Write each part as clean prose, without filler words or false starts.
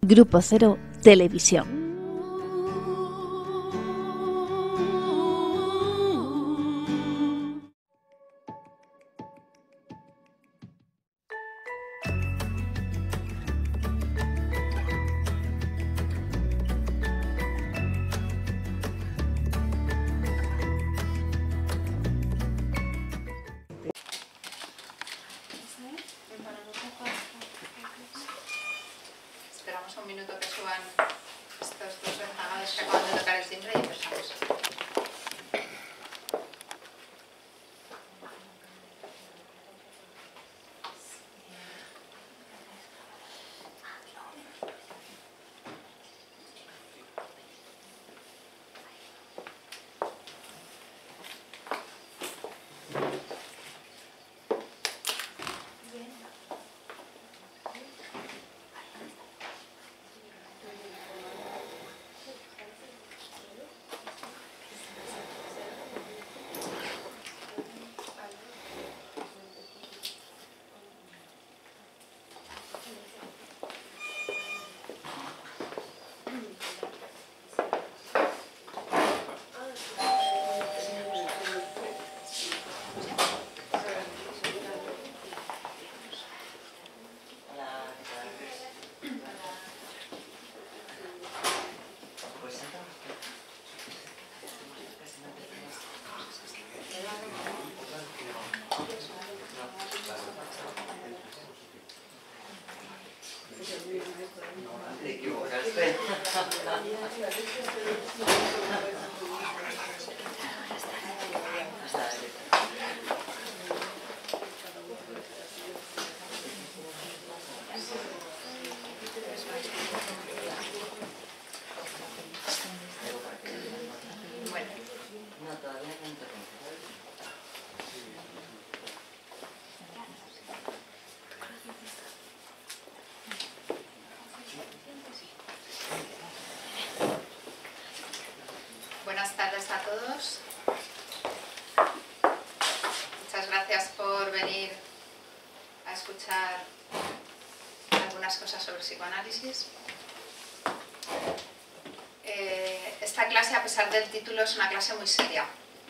Grupo Cero Televisión. Esperamos un minuto que suban estos dos enjagados que acaban de tocar el timbre y empezamos. Te equivocaste. Bueno, No, todavía no interrumpo. buenas tardes a todos. Muchas gracias por venir a escuchar algunas cosas sobre psicoanálisis. Esta clase, a pesar del título, es una clase muy seria.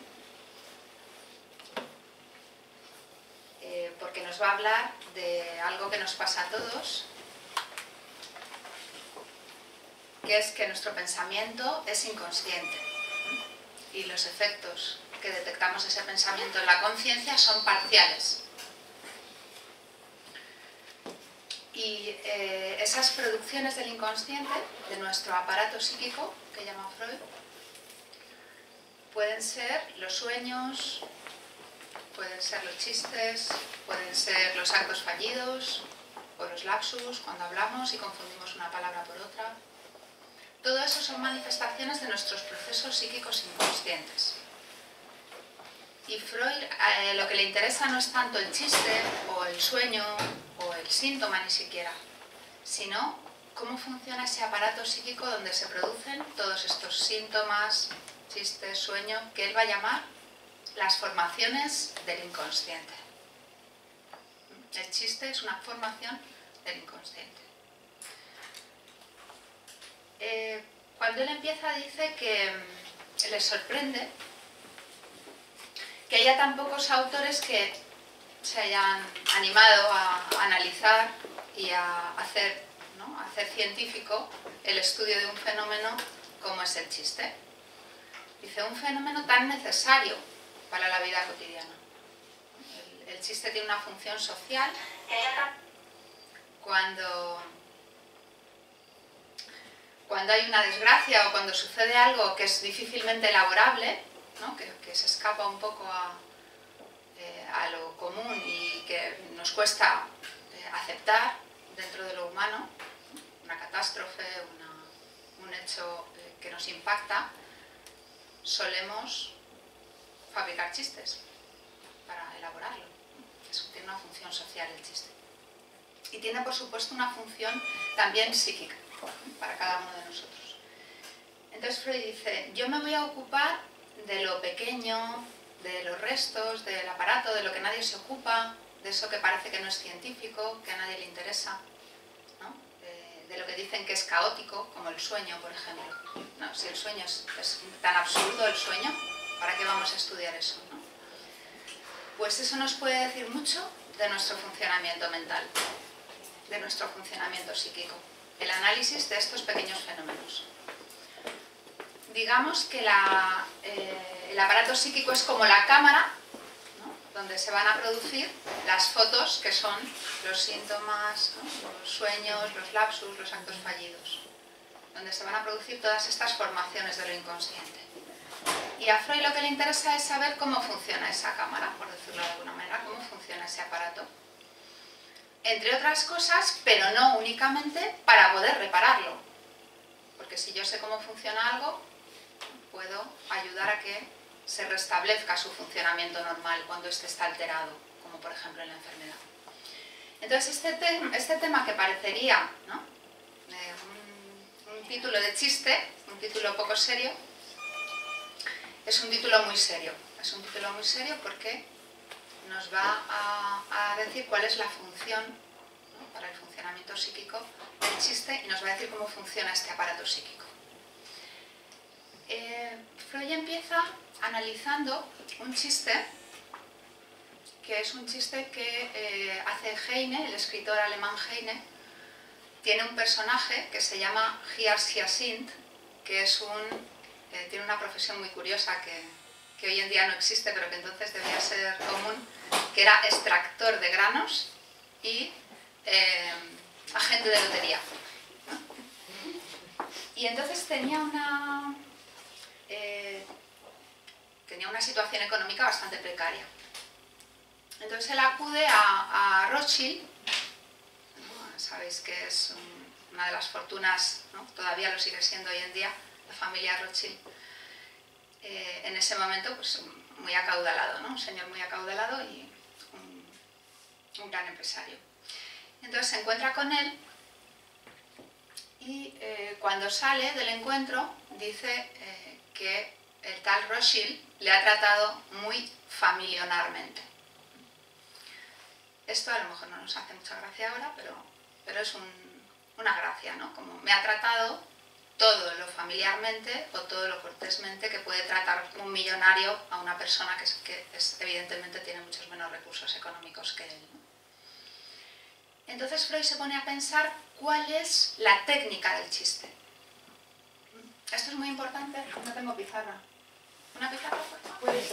Porque nos va a hablar de algo que nos pasa a todos, que es que nuestro pensamiento es inconsciente y los efectos que detectamos ese pensamiento en la conciencia son parciales. Y esas producciones del inconsciente, de nuestro aparato psíquico, que llama Freud, pueden ser los sueños, pueden ser los chistes, pueden ser los actos fallidos o los lapsus cuando hablamos y confundimos una palabra por otra. Todo eso son manifestaciones de nuestros procesos psíquicos inconscientes. Y Freud lo que le interesa no es tanto el chiste o el sueño o el síntoma ni siquiera, sino cómo funciona ese aparato psíquico donde se producen todos estos síntomas, chistes, sueño, que él va a llamar las formaciones del inconsciente. El chiste es una formación del inconsciente. Cuando él empieza dice que le sorprende que haya tan pocos autores que se hayan animado a analizar y a hacer científico el estudio de un fenómeno como es el chiste. Dice, un fenómeno tan necesario para la vida cotidiana. El chiste tiene una función social. Cuando hay una desgracia o cuando sucede algo que es difícilmente elaborable, ¿no? que se escapa un poco a lo común y que nos cuesta aceptar dentro de lo humano, una catástrofe, un hecho que nos impacta, solemos fabricar chistes para elaborarlo. Eso tiene una función social el chiste. Y tiene, por supuesto, una función también psíquica para cada uno de nosotros. Entonces Freud dice, yo me voy a ocupar de lo pequeño, de los restos, del aparato, de lo que nadie se ocupa, de eso que parece que no es científico, que a nadie le interesa, ¿no? de lo que dicen que es caótico, como el sueño, por ejemplo. ¿No? Si el sueño es tan absurdo, el sueño, ¿para qué vamos a estudiar eso? ¿No? Pues eso nos puede decir mucho de nuestro funcionamiento mental, de nuestro funcionamiento psíquico, el análisis de estos pequeños fenómenos. Digamos que el aparato psíquico es como la cámara, ¿no? Donde se van a producir las fotos que son los síntomas, ¿no? Los sueños, los lapsus, los actos fallidos, donde se van a producir todas estas formaciones de lo inconsciente. Y a Freud lo que le interesa es saber cómo funciona esa cámara, por decirlo de alguna manera, cómo funciona ese aparato. Entre otras cosas, pero no únicamente, para poder repararlo. Porque si yo sé cómo funciona algo, puedo ayudar a que se restablezca su funcionamiento normal cuando éste está alterado, como por ejemplo en la enfermedad. Entonces este tema que parecería, ¿no? Un título de chiste, un título poco serio, es un título muy serio. Es un título muy serio porque nos va a decir cuál es la función, ¿no? Para el funcionamiento psíquico del chiste y nos va a decir cómo funciona este aparato psíquico. Freud empieza analizando un chiste, que es un chiste que hace Heine, el escritor alemán Heine. Tiene un personaje que se llama Hyacinth, que es tiene una profesión muy curiosa que hoy en día no existe, pero que entonces debía ser común, que era extractor de granos y agente de lotería, ¿no? Y entonces tenía una situación económica bastante precaria. Entonces él acude a Rothschild, ¿no? Sabéis que es una de las fortunas, ¿no? Todavía lo sigue siendo hoy en día, la familia Rothschild. En ese momento, pues muy acaudalado, ¿no? Un señor muy acaudalado y un gran empresario. Entonces se encuentra con él y cuando sale del encuentro dice que el tal Rothschild le ha tratado muy familiarmente. Esto a lo mejor no nos hace mucha gracia ahora, pero es una gracia, ¿no? Como me ha tratado todo lo familiarmente o todo lo cortésmente que puede tratar un millonario a una persona que evidentemente tiene muchos menos recursos económicos que él, ¿no? Entonces Freud se pone a pensar cuál es la técnica del chiste. Esto es muy importante. No tengo pizarra. ¿Una pizarra, por favor? Puedes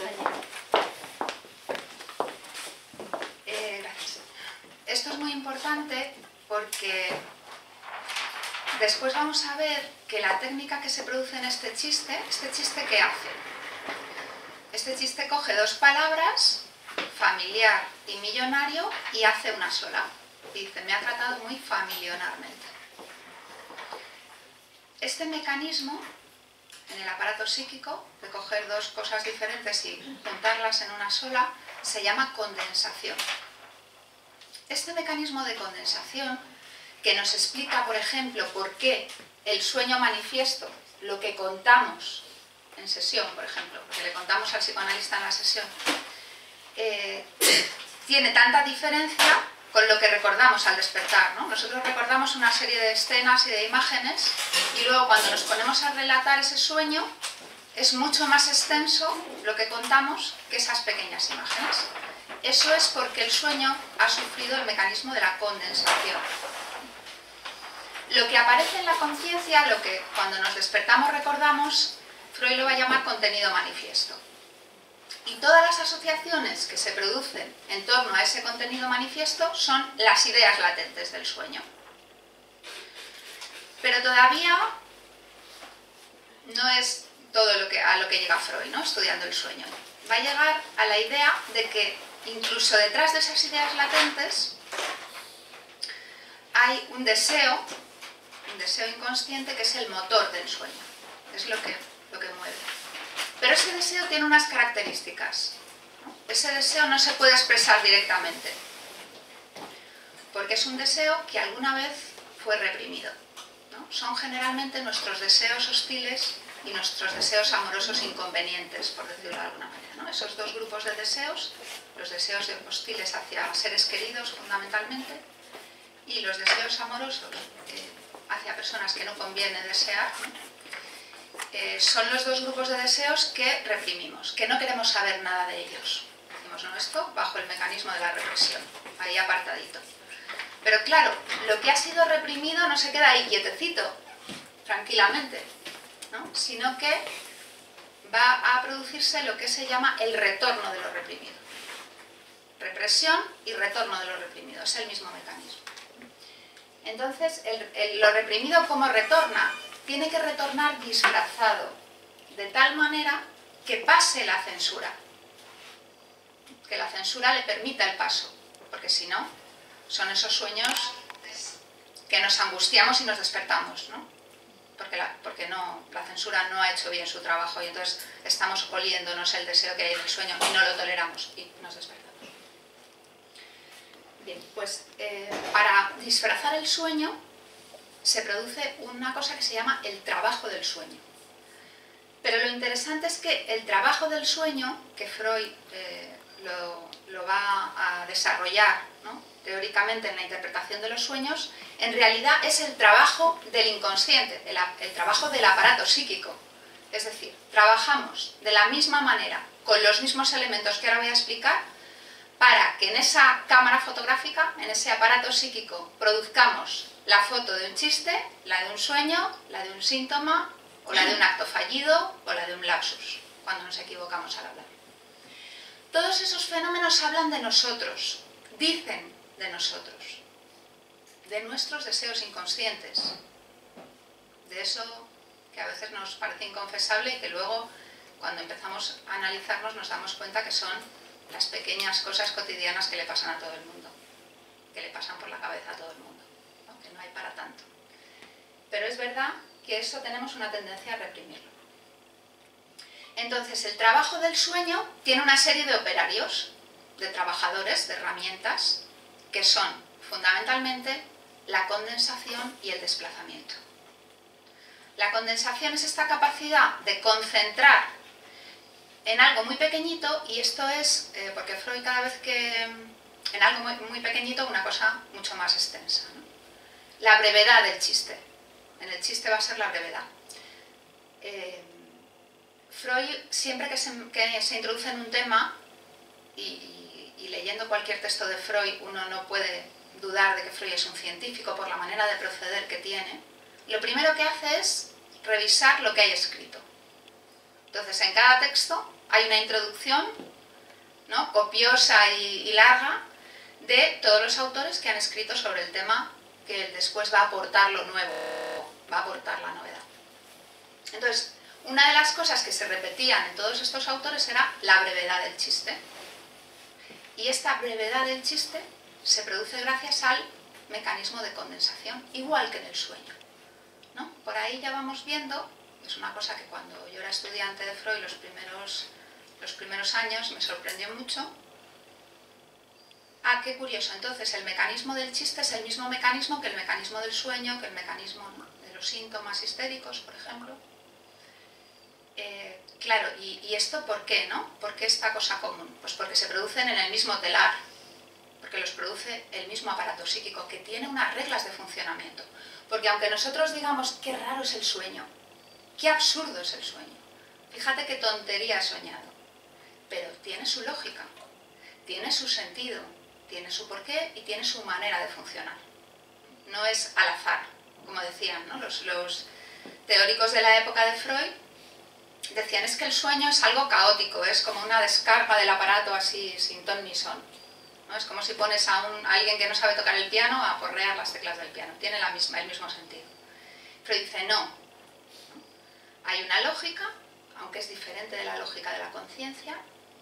gracias. Esto es muy importante porque después vamos a ver que la técnica que se produce en este chiste ¿qué hace? Este chiste coge dos palabras, familiar y millonario, y hace una sola. Dice, me ha tratado muy familiarmente. Este mecanismo en el aparato psíquico, de coger dos cosas diferentes y juntarlas en una sola, se llama condensación. Este mecanismo de condensación, que nos explica, por ejemplo, por qué el sueño manifiesto, lo que contamos en sesión, por ejemplo, porque le contamos al psicoanalista en la sesión, tiene tanta diferencia con lo que recordamos al despertar, ¿no? Nosotros recordamos una serie de escenas y de imágenes y luego cuando nos ponemos a relatar ese sueño es mucho más extenso lo que contamos que esas pequeñas imágenes. Eso es porque el sueño ha sufrido el mecanismo de la condensación. Lo que aparece en la conciencia, lo que cuando nos despertamos recordamos, Freud lo va a llamar contenido manifiesto. Y todas las asociaciones que se producen en torno a ese contenido manifiesto son las ideas latentes del sueño. Pero todavía no es todo a lo que llega Freud, ¿no? Estudiando el sueño. Va a llegar a la idea de que incluso detrás de esas ideas latentes hay un deseo inconsciente que es el motor del sueño, es lo que mueve. Pero ese deseo tiene unas características, ¿no? Ese deseo no se puede expresar directamente, porque es un deseo que alguna vez fue reprimido, ¿no? Son generalmente nuestros deseos hostiles y nuestros deseos amorosos inconvenientes, por decirlo de alguna manera, ¿no? Esos dos grupos de deseos, los deseos hostiles hacia seres queridos fundamentalmente, y los deseos amorosos hacia personas que no conviene desear, ¿no? Son los dos grupos de deseos que reprimimos, que no queremos saber nada de ellos. Decimos, no, esto bajo el mecanismo de la represión, ahí apartadito. Pero claro, lo que ha sido reprimido no se queda ahí quietecito, tranquilamente, ¿no? Sino que va a producirse lo que se llama el retorno de lo reprimido. Represión y retorno de lo reprimido, es el mismo mecanismo. Entonces, lo reprimido, ¿cómo retorna? Tiene que retornar disfrazado, de tal manera que pase la censura. Que la censura le permita el paso, porque si no, son esos sueños que nos angustiamos y nos despertamos, ¿no? Porque la censura no ha hecho bien su trabajo y entonces estamos oliéndonos el deseo que hay en el sueño y no lo toleramos y nos despertamos. Bien, pues para disfrazar el sueño se produce una cosa que se llama el trabajo del sueño. Pero lo interesante es que el trabajo del sueño, que Freud lo va a desarrollar, ¿no?, teóricamente en la interpretación de los sueños, en realidad es el trabajo del inconsciente, el trabajo del aparato psíquico. Es decir, trabajamos de la misma manera, con los mismos elementos que ahora voy a explicar, para que en esa cámara fotográfica, en ese aparato psíquico, produzcamos la foto de un chiste, la de un sueño, la de un síntoma, o la de un acto fallido, o la de un lapsus, cuando nos equivocamos al hablar. Todos esos fenómenos hablan de nosotros, dicen de nosotros, de nuestros deseos inconscientes, de eso que a veces nos parece inconfesable y que luego, cuando empezamos a analizarnos, nos damos cuenta que son las pequeñas cosas cotidianas que le pasan a todo el mundo, que le pasan por la cabeza a todo el mundo, ¿no? Que no hay para tanto. Pero es verdad que eso tenemos una tendencia a reprimirlo. Entonces, el trabajo del sueño tiene una serie de operarios, de trabajadores, de herramientas, que son fundamentalmente la condensación y el desplazamiento. La condensación es esta capacidad de concentrar en algo muy pequeñito, y esto es porque Freud cada vez que en algo muy pequeñito una cosa mucho más extensa, ¿no? La brevedad del chiste. En el chiste va a ser la brevedad. Freud, siempre que se introduce en un tema, y leyendo cualquier texto de Freud uno no puede dudar de que Freud es un científico por la manera de proceder que tiene, lo primero que hace es revisar lo que hay escrito. Entonces, en cada texto hay una introducción, ¿no?, copiosa y larga de todos los autores que han escrito sobre el tema que él después va a aportar lo nuevo, va a aportar la novedad. Entonces, una de las cosas que se repetían en todos estos autores era la brevedad del chiste. Y esta brevedad del chiste se produce gracias al mecanismo de condensación, igual que en el sueño, ¿no? Por ahí ya vamos viendo, es una cosa que cuando yo era estudiante de Freud los primeros años me sorprendió mucho. Ah, qué curioso, entonces el mecanismo del chiste es el mismo mecanismo que el mecanismo del sueño, que el mecanismo, ¿no?, de los síntomas histéricos, por ejemplo. Claro, ¿y esto por qué, no? ¿Por qué esta cosa común? Pues porque se producen en el mismo telar, porque los produce el mismo aparato psíquico, que tiene unas reglas de funcionamiento. Porque aunque nosotros digamos qué raro es el sueño, qué absurdo es el sueño, fíjate qué tontería he soñado, pero tiene su lógica, tiene su sentido, tiene su porqué y tiene su manera de funcionar. No es al azar, como decían, ¿no?, los teóricos de la época de Freud. Decían, es que el sueño es algo caótico, es como una descarga del aparato así, sin ton ni son, ¿no? Es como si pones a alguien que no sabe tocar el piano a porrear las teclas del piano, tiene el mismo sentido. Freud dice, no, hay una lógica, aunque es diferente de la lógica de la conciencia,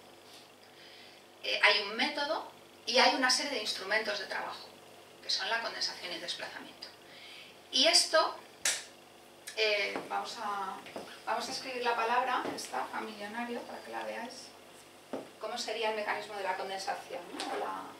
hay un método y hay una serie de instrumentos de trabajo, que son la condensación y el desplazamiento. Y esto... vamos a escribir la palabra, esta, familionario, para que la veáis. ¿Cómo sería el mecanismo de la condensación, ¿no?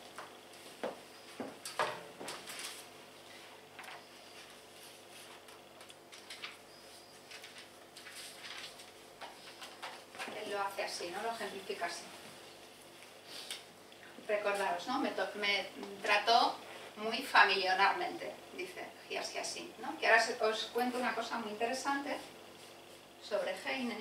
Él lo hace así, ¿no? Lo ejemplifica así. Recordaros, ¿no? Me trató muy familiarmente, dice Giassiassi, ¿no? Que ahora os cuento una cosa muy interesante sobre Heine.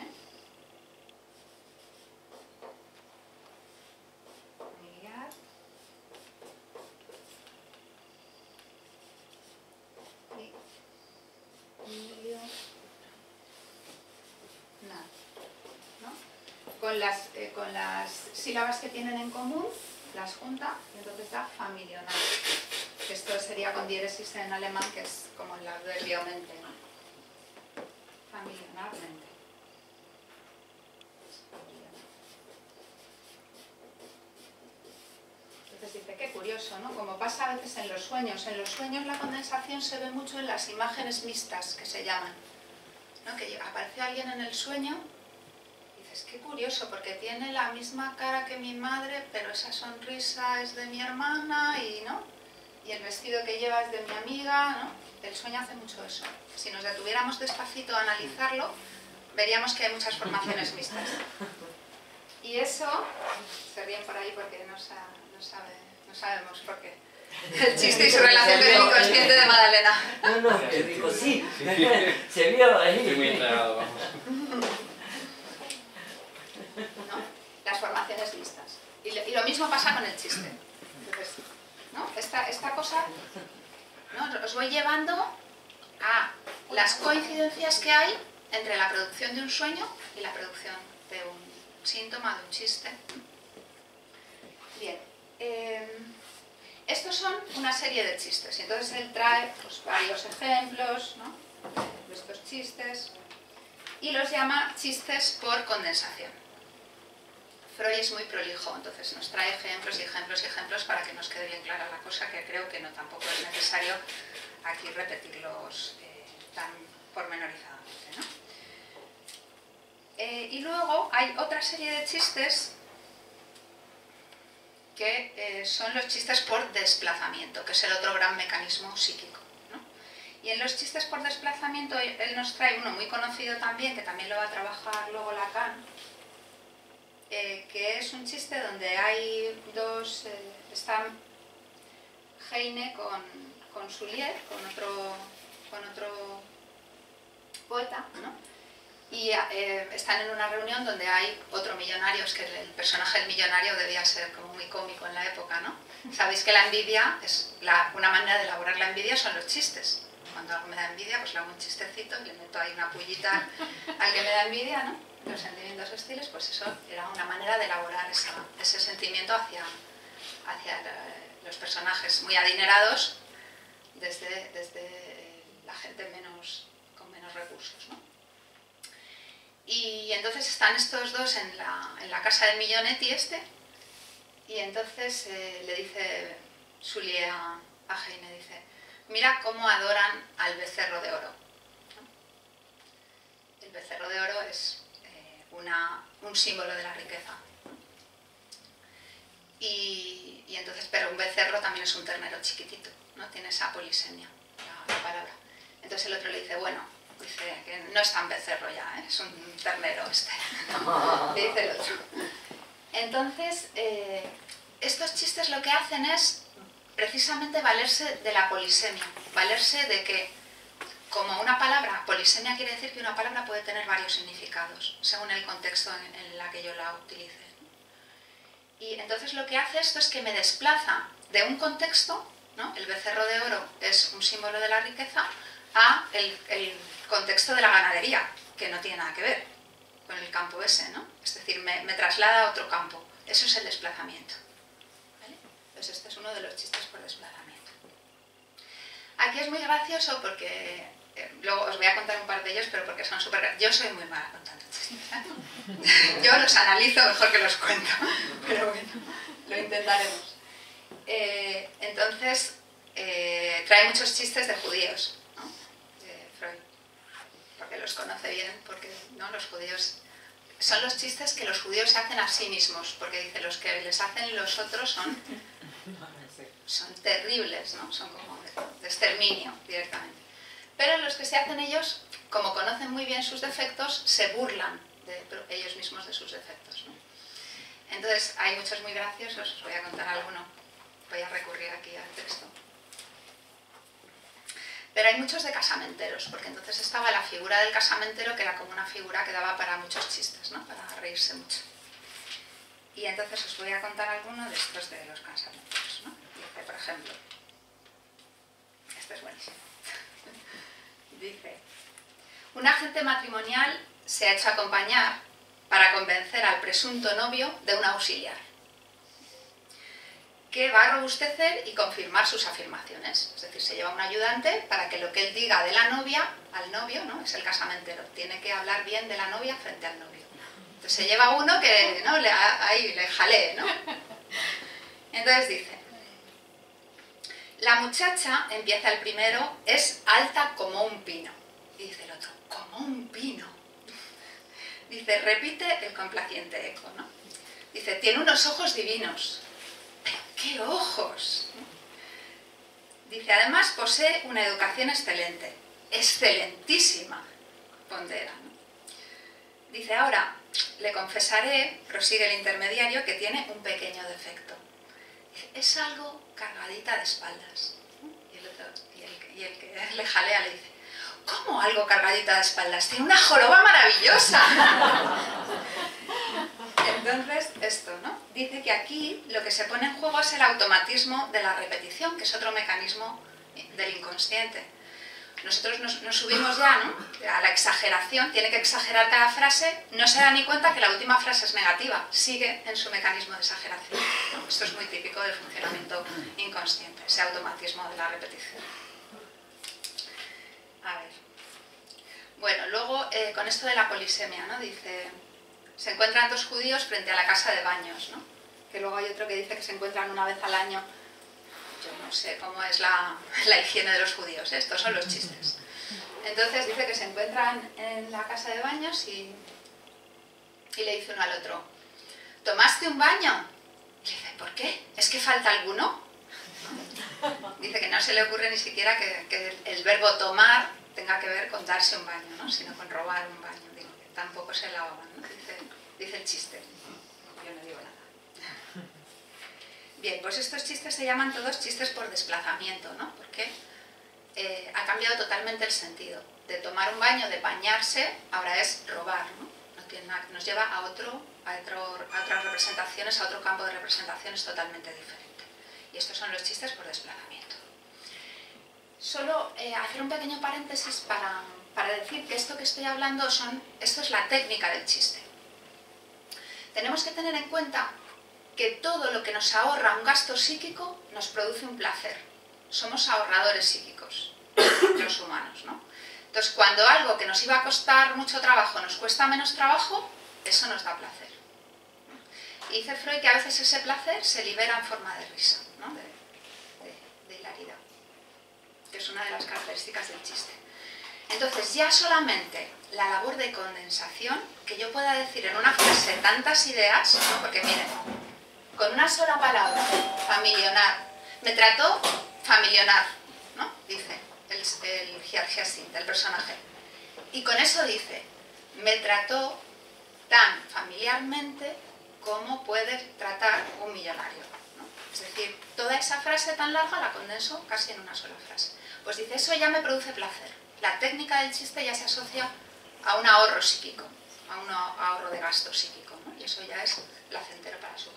Con las sílabas que tienen en común, las junta y entonces da familionar. Que esto sería con diéresis en alemán, que es como el adverbio mente, ¿no? Familionarmente. Entonces dice, qué curioso, ¿no? Como pasa a veces en los sueños. En los sueños la condensación se ve mucho en las imágenes mixtas, que se llaman, ¿no? Que aparece alguien en el sueño. Es que curioso, porque tiene la misma cara que mi madre, pero esa sonrisa es de mi hermana y, ¿no? Y el vestido que lleva es de mi amiga, ¿no? El sueño hace mucho eso. Si nos detuviéramos despacito a analizarlo, veríamos que hay muchas formaciones mixtas. Y eso, se ríen por ahí porque no sabemos por qué. El chiste y su relación con el inconsciente de Madalena. No, que dijo sí, se vio ahí. Estoy muy entregado, vamos. ¿No? Las formaciones mixtas. Y lo mismo pasa con el chiste. Entonces, ¿no? Esta cosa, ¿no? Os voy llevando a las coincidencias que hay entre la producción de un sueño y la producción de un síntoma, de un chiste. Bien. Estos son una serie de chistes. Y entonces él trae pues, varios ejemplos, ¿no? De estos chistes y los llama chistes por condensación. Freud es muy prolijo, entonces nos trae ejemplos y ejemplos y ejemplos para que nos quede bien clara la cosa, que creo que no tampoco es necesario aquí repetirlos tan pormenorizadamente, ¿no? Y luego hay otra serie de chistes que son los chistes por desplazamiento, que es el otro gran mecanismo psíquico, ¿no? Y en los chistes por desplazamiento él nos trae uno muy conocido también, que también lo va a trabajar luego Lacan, que es un chiste donde hay dos, está Heine con Soulier, con otro poeta, ¿no? Y están en una reunión donde hay otro millonario, es que el personaje del millonario debía ser como muy cómico en la época, ¿no? Sabéis que la envidia, una manera de elaborar la envidia son los chistes. Cuando algo me da envidia, pues le hago un chistecito y le meto ahí una pullita al que me da envidia, ¿no? Los sentimientos hostiles, pues eso era una manera de elaborar ese sentimiento hacia los personajes muy adinerados desde la gente con menos recursos, ¿no? Y entonces están estos dos en la casa del millonetti y entonces le dice Soulier a Heine, dice, mira cómo adoran al becerro de oro, ¿no? El becerro de oro es un símbolo de la riqueza. Y entonces, pero un becerro también es un ternero chiquitito, ¿no? Tiene esa polisemia, la palabra. Entonces el otro le dice, bueno, dice que no es tan becerro ya, ¿eh? Es un ternero este, ¿no? Le dice el otro. Entonces, estos chistes lo que hacen es precisamente valerse de la polisemia, valerse de que como una palabra, polisemia quiere decir que una palabra puede tener varios significados, según el contexto en la que yo la utilice. Y entonces lo que hace esto es que me desplaza de un contexto, ¿no? El becerro de oro es un símbolo de la riqueza, a el contexto de la ganadería, que no tiene nada que ver con el campo ese, ¿no? Es decir, me traslada a otro campo. Eso es el desplazamiento, ¿vale? Entonces este es uno de los chistes por desplazamiento. Aquí es muy gracioso porque luego os voy a contar un par de ellos, pero porque son súper... Yo soy muy mala contando chistes, ¿no? Yo los analizo mejor que los cuento, pero bueno, lo intentaremos. Entonces, trae muchos chistes de judíos, ¿no? De Freud, porque los conoce bien, porque ¿no? Los judíos... Son los chistes que los judíos se hacen a sí mismos, porque dice, los que les hacen los otros son terribles, ¿no? Son como de exterminio directamente. Pero los que se hacen ellos, como conocen muy bien sus defectos, se burlan de ellos mismos de sus defectos, ¿no? Entonces hay muchos muy graciosos, os voy a contar alguno, voy a recurrir aquí al texto. Pero hay muchos de casamenteros, porque entonces estaba la figura del casamentero, que era como una figura que daba para muchos chistes, ¿no? Para reírse mucho. Y entonces os voy a contar alguno de estos de los casamenteros, ¿no? Dice, por ejemplo, este es buenísimo. Dice, un agente matrimonial se ha hecho acompañar para convencer al presunto novio de un auxiliar, que va a robustecer y confirmar sus afirmaciones. Es decir, se lleva un ayudante para que lo que él diga de la novia al novio, ¿no? Es el casamentero, tiene que hablar bien de la novia frente al novio. Entonces se lleva uno que, ¿no? Ahí le jalee, ¿no? Entonces dice, la muchacha, empieza el primero, es alta como un pino. Y dice el otro, como un pino. Dice, repite el complaciente eco, ¿no? Dice, tiene unos ojos divinos. ¿Pero qué ojos? Dice, además posee una educación excelente. Excelentísima, pondera, ¿no? Dice, ahora, le confesaré, prosigue el intermediario, que tiene un pequeño defecto. Dice, es algo cargadita de espaldas. Y el que le jalea le dice, ¿cómo algo cargadita de espaldas? Tiene una joroba maravillosa. Entonces, esto, ¿no? Dice que aquí lo que se pone en juego es el automatismo de la repetición, que es otro mecanismo del inconsciente. Nosotros nos subimos ya, ¿no? A la exageración, tiene que exagerar cada frase, no se da ni cuenta que la última frase es negativa, sigue en su mecanismo de exageración, ¿no? Esto es muy típico del funcionamiento inconsciente, ese automatismo de la repetición. A ver. Bueno, luego con esto de la polisemia, ¿no? Dice, se encuentran dos judíos frente a la casa de baños, ¿no? Que luego hay otro que dice que se encuentran una vez al año. Yo no sé cómo es la higiene de los judíos, ¿eh? Estos son los chistes. Entonces dice que se encuentran en la casa de baños y le dice uno al otro, ¿tomaste un baño? Y le dice, ¿por qué? ¿Es que falta alguno? Dice que no se le ocurre ni siquiera que el verbo tomar tenga que ver con darse un baño, ¿no? Sino con robar un baño. Digo, que tampoco se lavaban, ¿no? Dice el chiste. Yo no digo nada. Bien, pues estos chistes se llaman todos chistes por desplazamiento, ¿no? Porque ha cambiado totalmente el sentido. De tomar un baño, de bañarse, ahora es robar, ¿no? No tiene nada, nos lleva a otras representaciones, a otro campo de representaciones totalmente diferente. Y estos son los chistes por desplazamiento. Solo hacer un pequeño paréntesis para decir que esto que estoy hablando esto es la técnica del chiste. Tenemos que tener en cuenta que todo lo que nos ahorra un gasto psíquico nos produce un placer. Somos ahorradores psíquicos, los humanos, ¿no? Entonces, cuando algo que nos iba a costar mucho trabajo nos cuesta menos trabajo, eso nos da placer. Y dice Freud que a veces ese placer se libera en forma de risa, ¿no? de hilaridad, que es una de las características del chiste. Entonces, ya solamente la labor de condensación, que yo pueda decir en una frase tantas ideas, ¿no? Porque miren, con una sola palabra, familionar, me trató familionar, ¿no? Dice el Hyacinth, el personaje. Y con eso dice, me trató tan familiarmente como puede tratar un millonario, ¿no? Es decir, toda esa frase tan larga la condenso casi en una sola frase. Pues dice, eso ya me produce placer. La técnica del chiste ya se asocia a un ahorro psíquico, a un ahorro de gasto psíquico, ¿no? Y eso ya es placentero para el sujeto.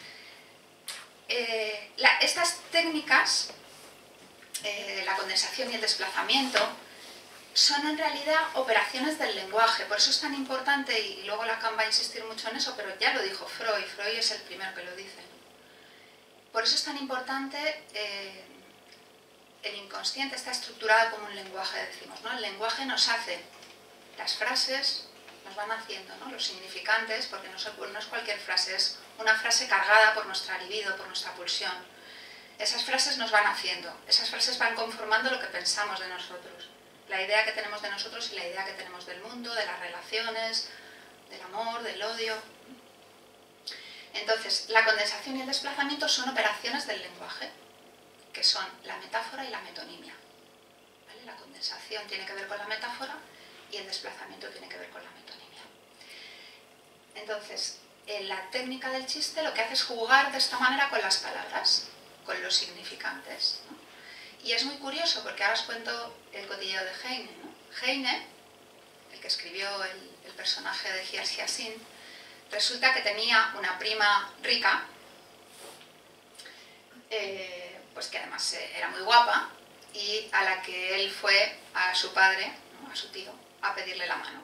Estas técnicas, la condensación y el desplazamiento, son en realidad operaciones del lenguaje. Por eso es tan importante, y luego Lacan va a insistir mucho en eso, pero ya lo dijo Freud, Freud es el primero que lo dice. Por eso es tan importante, el inconsciente está estructurado como un lenguaje, decimos, ¿no? El lenguaje nos hace, las frases nos van haciendo, ¿no? Los significantes, porque no es cualquier frase, es una frase cargada por nuestra libido, por nuestra pulsión. Esas frases nos van haciendo, esas frases van conformando lo que pensamos de nosotros, la idea que tenemos de nosotros y la idea que tenemos del mundo, de las relaciones, del amor, del odio. Entonces, la condensación y el desplazamiento son operaciones del lenguaje, que son la metáfora y la metonimia. ¿Vale? La condensación tiene que ver con la metáfora y el desplazamiento tiene que ver con la metonimia. Entonces, en la técnica del chiste lo que hace es jugar de esta manera con las palabras, con los significantes, ¿no? Y es muy curioso porque ahora os cuento el cotilleo de Heine, ¿no? Heine, el que escribió el personaje de Hyacinth, resulta que tenía una prima rica, pues que además era muy guapa, y a la que él fue a su padre, ¿no? A su tío, a pedirle la mano.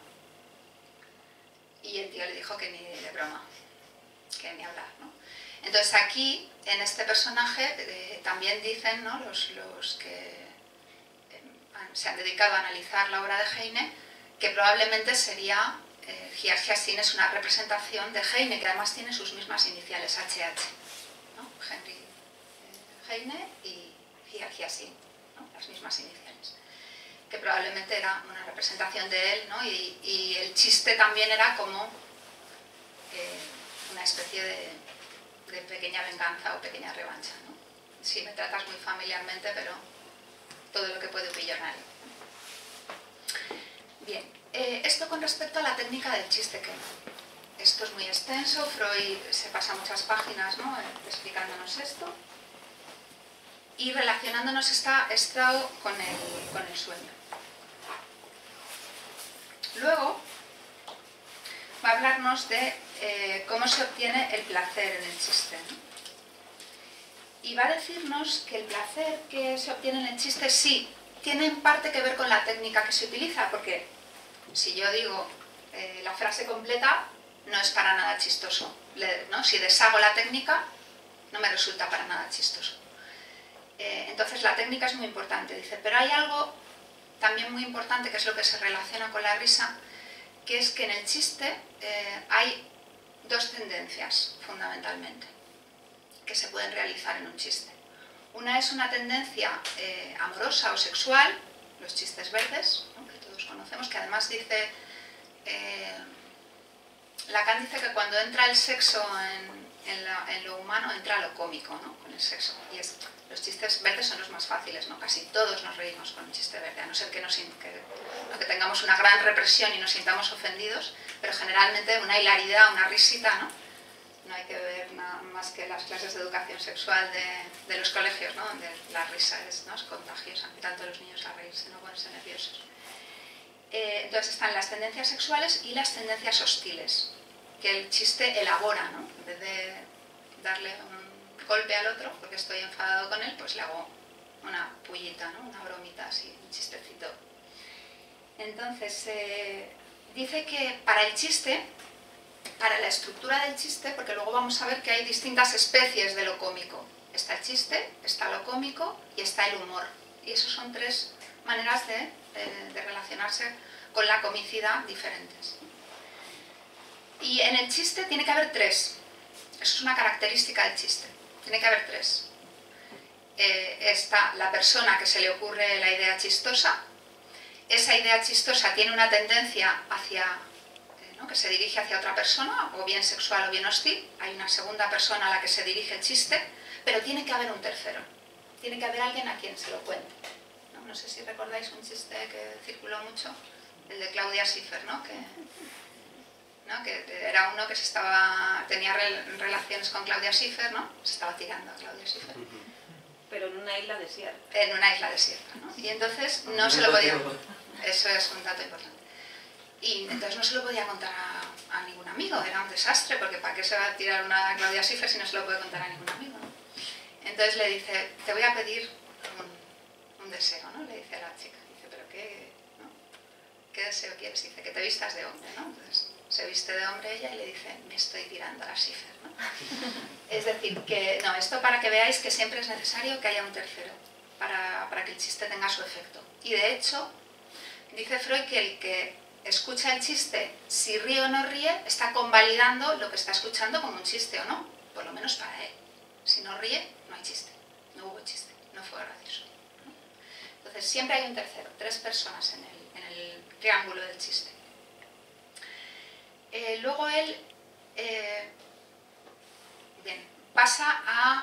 Y el tío le dijo que ni de broma, que ni hablar, ¿no? Entonces aquí, en este personaje, también dicen, ¿no? los que se han dedicado a analizar la obra de Heine, que probablemente sería, Hyacinth es una representación de Heine, que además tiene sus mismas iniciales, HH, ¿no? Henry Heine y Hyacinth, ¿no? Las mismas iniciales, que probablemente era una representación de él, ¿no? Y el chiste también era como una especie de pequeña venganza o pequeña revancha, ¿no? Sí, me tratas muy familiarmente, pero todo lo que puede humillar a nadie. Bien, esto con respecto a la técnica del chiste quema. Esto es muy extenso, Freud se pasa muchas páginas, ¿no? Explicándonos esto y relacionándonos esto con el sueño. Luego va a hablarnos de cómo se obtiene el placer en el chiste, ¿no? Y va a decirnos que el placer que se obtiene en el chiste sí tiene en parte que ver con la técnica que se utiliza, porque si yo digo la frase completa no es para nada chistoso, ¿no? Si deshago la técnica no me resulta para nada chistoso. Entonces la técnica es muy importante, dice, pero hay algo también muy importante que es lo que se relaciona con la risa, que es que en el chiste hay dos tendencias fundamentalmente que se pueden realizar en un chiste. Una es una tendencia amorosa o sexual, los chistes verdes, ¿no? Que todos conocemos, que además dice, Lacan dice que cuando entra el sexo en lo humano entra lo cómico, ¿no? Con el sexo. Y los chistes verdes son los más fáciles, ¿no? Casi todos nos reímos con un chiste verde, a no ser que tengamos una gran represión y nos sintamos ofendidos, pero generalmente una hilaridad, una risita, ¿no? No hay que ver nada más que las clases de educación sexual de los colegios, ¿no? Donde la risa es, ¿no? Es contagiosa, tanto los niños a reírse, no ponerse nerviosos. Entonces están las tendencias sexuales y las tendencias hostiles, que el chiste elabora, ¿no? En vez de darle un golpe al otro, porque estoy enfadado con él, pues le hago una pullita, ¿no? Una bromita así, un chistecito. Entonces, dice que para el chiste, para la estructura del chiste, porque luego vamos a ver que hay distintas especies de lo cómico. Está el chiste, está lo cómico y está el humor. Y esas son tres maneras de relacionarse con la comicidad diferentes. Y en el chiste tiene que haber tres. Eso es una característica del chiste. Tiene que haber tres. Está la persona que se le ocurre la idea chistosa. Esa idea chistosa tiene una tendencia hacia... que se dirige hacia otra persona, o bien sexual o bien hostil. Hay una segunda persona a la que se dirige el chiste, pero tiene que haber un tercero. Tiene que haber alguien a quien se lo cuente. No sé si recordáis un chiste que circuló mucho, el de Claudia Schiffer, ¿no? Que era uno que tenía relaciones con Claudia Schiffer, ¿no? Se estaba tirando a Claudia Schiffer. Pero en una isla desierta. En una isla desierta, ¿no? Y entonces no se lo podía... Eso es un dato importante. Y entonces no se lo podía contar a ningún amigo, era un desastre, porque ¿para qué se va a tirar una Claudia Schiffer si no se lo puede contar a ningún amigo, ¿no? Entonces le dice, te voy a pedir un deseo, ¿no? Le dice a la chica, dice, ¿pero qué, no? ¿Qué deseo quieres? Dice, que te vistas de hombre, ¿no? Entonces se viste de hombre ella y le dice, me estoy tirando a la Schiffer, ¿no? Es decir, que, no, esto para que veáis que siempre es necesario que haya un tercero, para que el chiste tenga su efecto. Y de hecho, dice Freud que el que escucha el chiste, si ríe o no ríe, está convalidando lo que está escuchando como un chiste o no, por lo menos para él. Si no ríe, no hay chiste, no hubo chiste, no fue gracioso, ¿no? Entonces siempre hay un tercero, tres personas en el triángulo del chiste. Luego él pasa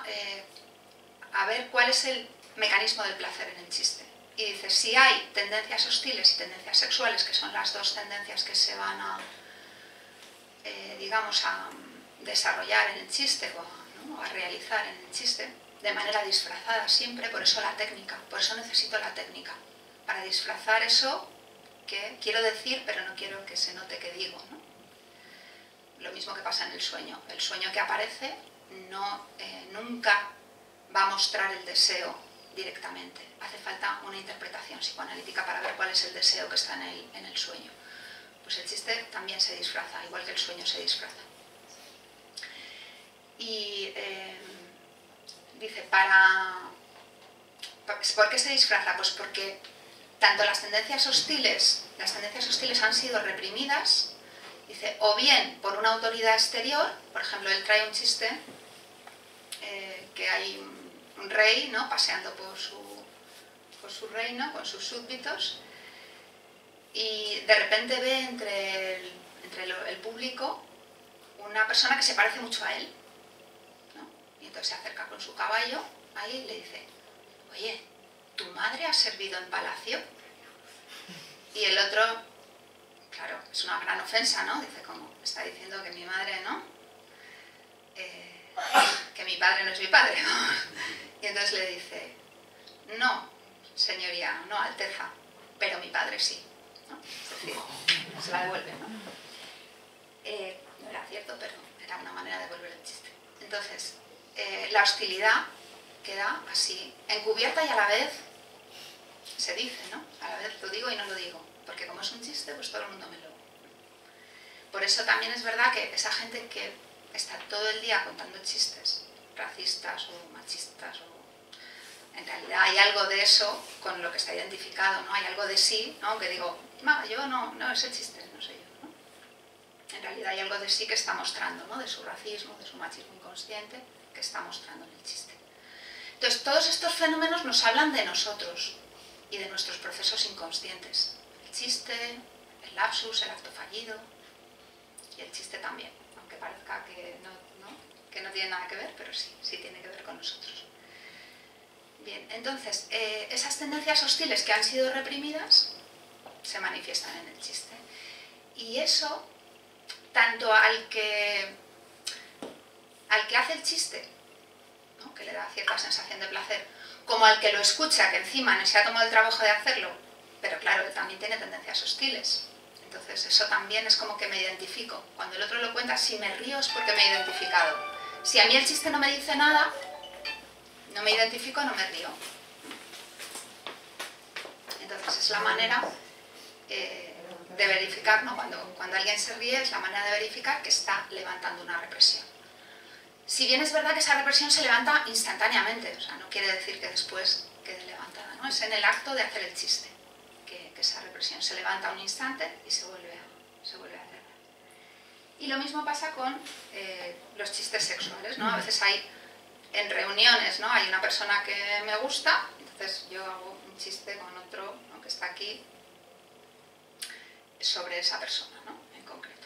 a ver cuál es el mecanismo del placer en el chiste. Y dice, si hay tendencias hostiles y tendencias sexuales, que son las dos tendencias que se van a, digamos, a desarrollar en el chiste o a realizar en el chiste, de manera disfrazada siempre, por eso la técnica, por eso necesito la técnica, para disfrazar eso que quiero decir, pero no quiero que se note que digo, ¿no? Lo mismo que pasa en el sueño que aparece nunca va a mostrar el deseo directamente, hace falta una interpretación psicoanalítica para ver cuál es el deseo que está en el sueño. Pues el chiste también se disfraza, igual que el sueño se disfraza. Y dice, ¿por qué se disfraza? Pues porque tanto las tendencias hostiles han sido reprimidas, dice, o bien por una autoridad exterior, por ejemplo, él trae un chiste, que hay un rey, ¿no?, paseando por su reino, con sus súbditos, y de repente ve entre el público una persona que se parece mucho a él, ¿no? Y entonces se acerca con su caballo ahí y le dice, oye, ¿tu madre ha servido en palacio? Y el otro, claro, es una gran ofensa, ¿no? Dice, ¿cómo? Está diciendo que mi madre, ¿no? Que mi padre no es mi padre, ¿no? Y entonces le dice, no, señoría, no, alteza, pero mi padre sí, ¿no? Es decir, se la devuelve, ¿no? No era cierto, pero era una manera de devolver el chiste. Entonces, la hostilidad queda así, encubierta y a la vez se dice, ¿no? A la vez lo digo y no lo digo, porque como es un chiste, pues todo el mundo me lo... Por eso también es verdad que esa gente que está todo el día contando chistes racistas o machistas, o en realidad hay algo de eso con lo que está identificado, ¿no? Hay algo de sí, ¿no? Que digo, no, yo no, ese chiste no soy yo, ¿no? En realidad hay algo de sí que está mostrando, ¿no? De su racismo, de su machismo inconsciente, que está mostrando en el chiste. Entonces, todos estos fenómenos nos hablan de nosotros y de nuestros procesos inconscientes. El chiste, el lapsus, el acto fallido, y el chiste también, aunque parezca que no tiene nada que ver, pero sí tiene que ver con nosotros. Bien, entonces, esas tendencias hostiles que han sido reprimidas se manifiestan en el chiste. Y eso, tanto al que hace el chiste, ¿no?, que le da cierta sensación de placer, como al que lo escucha, que encima no se ha tomado el trabajo de hacerlo, pero claro, que también tiene tendencias hostiles. Entonces eso también es como que me identifico. Cuando el otro lo cuenta, si me río es porque me he identificado. Si a mí el chiste no me dice nada, no me identifico, no me río. Entonces es la manera de verificar, ¿no? Cuando alguien se ríe, es la manera de verificar que está levantando una represión. Si bien es verdad que esa represión se levanta instantáneamente, o sea, no quiere decir que después quede levantada, ¿no? Es en el acto de hacer el chiste que esa represión se levanta un instante y se vuelve a hacer. Y lo mismo pasa con los chistes sexuales, ¿no? A veces hay, en reuniones, ¿no?, hay una persona que me gusta, entonces yo hago un chiste con otro, ¿no?, que está aquí sobre esa persona, ¿no?, en concreto.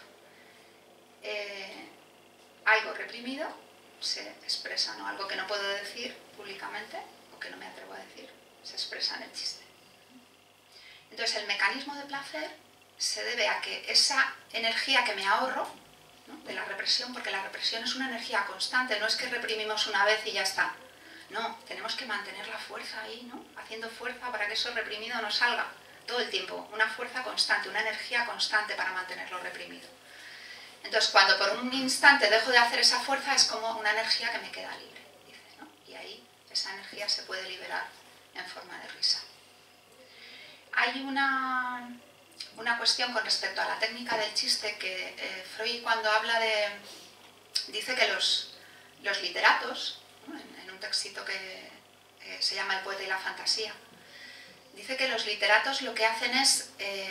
Algo reprimido se expresa, ¿no?, algo que no puedo decir públicamente o que no me atrevo a decir, se expresa en el chiste. Entonces el mecanismo de placer se debe a que esa energía que me ahorro, ¿no?, de la represión, porque la represión es una energía constante, no es que reprimimos una vez y ya está. No, tenemos que mantener la fuerza ahí, ¿no?, haciendo fuerza para que eso reprimido no salga todo el tiempo, una fuerza constante, una energía constante para mantenerlo reprimido. Entonces cuando por un instante dejo de hacer esa fuerza es como una energía que me queda libre, dice, ¿no? Y ahí esa energía se puede liberar en forma de risa. Hay una cuestión con respecto a la técnica del chiste que Freud, cuando habla dice que los literatos, ¿no?, en un textito que se llama El poeta y la fantasía, dice que los literatos lo que hacen es,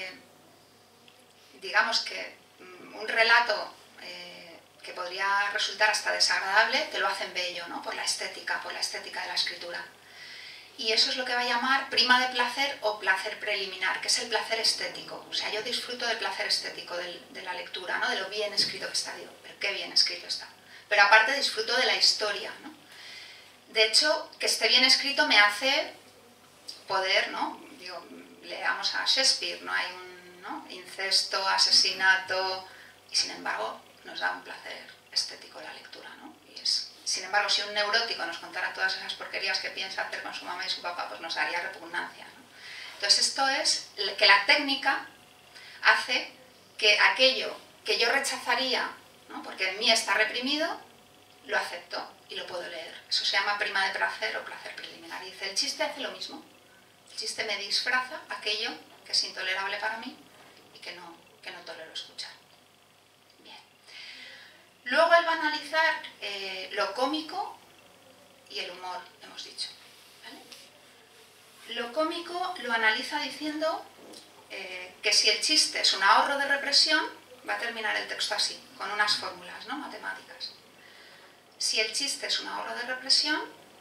digamos que un relato que podría resultar hasta desagradable, te lo hacen bello, ¿no?, por la estética de la escritura. Y eso es lo que va a llamar prima de placer o placer preliminar, que es el placer estético. O sea, yo disfruto del placer estético de la lectura, ¿no?, de lo bien escrito que está. Digo, pero qué bien escrito está. Pero aparte disfruto de la historia, ¿no? De hecho, que esté bien escrito me hace poder, ¿no?, digo, leamos a Shakespeare, ¿no?, hay un, ¿no?, incesto, asesinato, y sin embargo nos da un placer estético la lectura, ¿no? Y es Sin embargo, si un neurótico nos contara todas esas porquerías que piensa hacer con su mamá y su papá, pues nos daría repugnancia, ¿no? Entonces esto es que la técnica hace que aquello que yo rechazaría, ¿no? Porque en mí está reprimido, lo acepto y lo puedo leer. Eso se llama prima de placer o placer preliminar. Y dice, el chiste hace lo mismo. El chiste me disfraza aquello que es intolerable para mí y que no tolero escuchar. Bien. Luego él va a analizar lo cómico y el humor, hemos dicho. ¿Vale? Lo cómico lo analiza diciendo que si el chiste es un ahorro de represión, va a terminar el texto así, con unas fórmulas, ¿no? Matemáticas. Si el chiste es un ahorro de represión,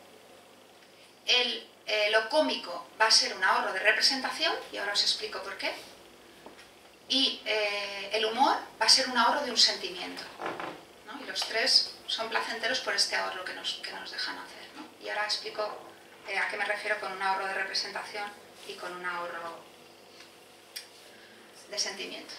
lo cómico va a ser un ahorro de representación, y ahora os explico por qué, y el humor va a ser un ahorro de un sentimiento, ¿no? Y los tres son placenteros por este ahorro que nos dejan hacer, ¿no? Y ahora explico a qué me refiero con un ahorro de representación y con un ahorro de sentimiento.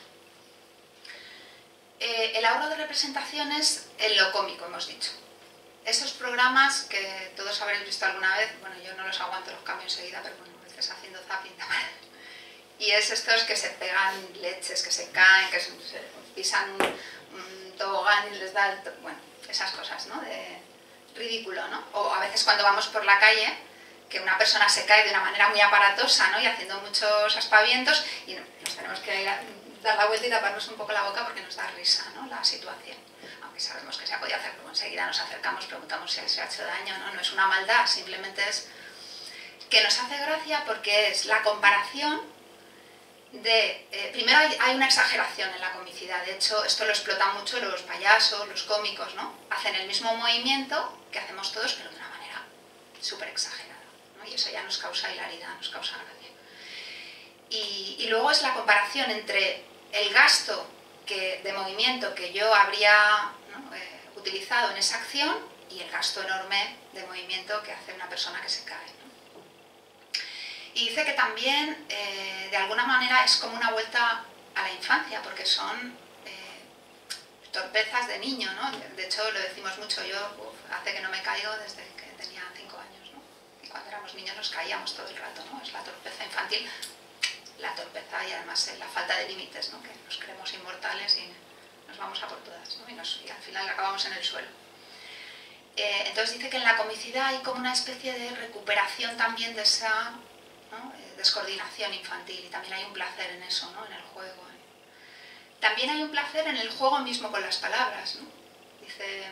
El ahorro de representación es en lo cómico, hemos dicho. Esos programas que todos habréis visto alguna vez, bueno, yo no los aguanto, los cambio enseguida, pero bueno, a veces haciendo zapping también. Y es estos que se pegan leches, que se caen, que se pisan un tobogán y les da bueno, esas cosas, ¿no? De ridículo, ¿no? O a veces cuando vamos por la calle, que una persona se cae de una manera muy aparatosa, ¿no? Y haciendo muchos aspavientos, y nos tenemos que ir a dar la vuelta y taparnos un poco la boca porque nos da risa, ¿no? La situación. Aunque sabemos que se ha podido hacer, pero enseguida nos acercamos, preguntamos si se ha hecho daño, ¿no? No es una maldad, simplemente es que nos hace gracia porque es la comparación de... primero hay una exageración en la comicidad, de hecho esto lo explotan mucho los payasos, los cómicos, ¿no? Hacen el mismo movimiento que hacemos todos, pero de una manera súper exagerada, ¿no? Y eso ya nos causa hilaridad, nos causa gracia. Y luego es la comparación entre el gasto de movimiento que yo habría, ¿no? Utilizado en esa acción y el gasto enorme de movimiento que hace una persona que se cae, ¿no? Y dice que también, de alguna manera, es como una vuelta a la infancia, porque son torpezas de niño, ¿no? De hecho, lo decimos mucho, yo hace que no me caigo desde que tenía 5 años, ¿no? Y cuando éramos niños nos caíamos todo el rato, ¿no? Es la torpeza infantil, la torpeza y además la falta de límites, ¿no? Que nos creemos inmortales y nos vamos a por todas, ¿no? Y al final acabamos en el suelo. Entonces dice que en la comicidad hay como una especie de recuperación también de esa, ¿no? Descoordinación infantil, y también hay un placer en eso, ¿no? En el juego. También hay un placer en el juego mismo con las palabras, ¿no? Dice,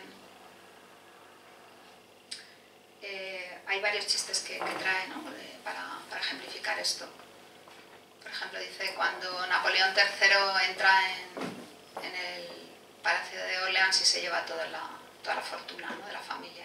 hay varios chistes que trae, ¿no? Para ejemplificar esto. Por ejemplo, dice, cuando Napoleón III entra en el Palacio de Orleans y se lleva toda la fortuna, ¿no? De la familia.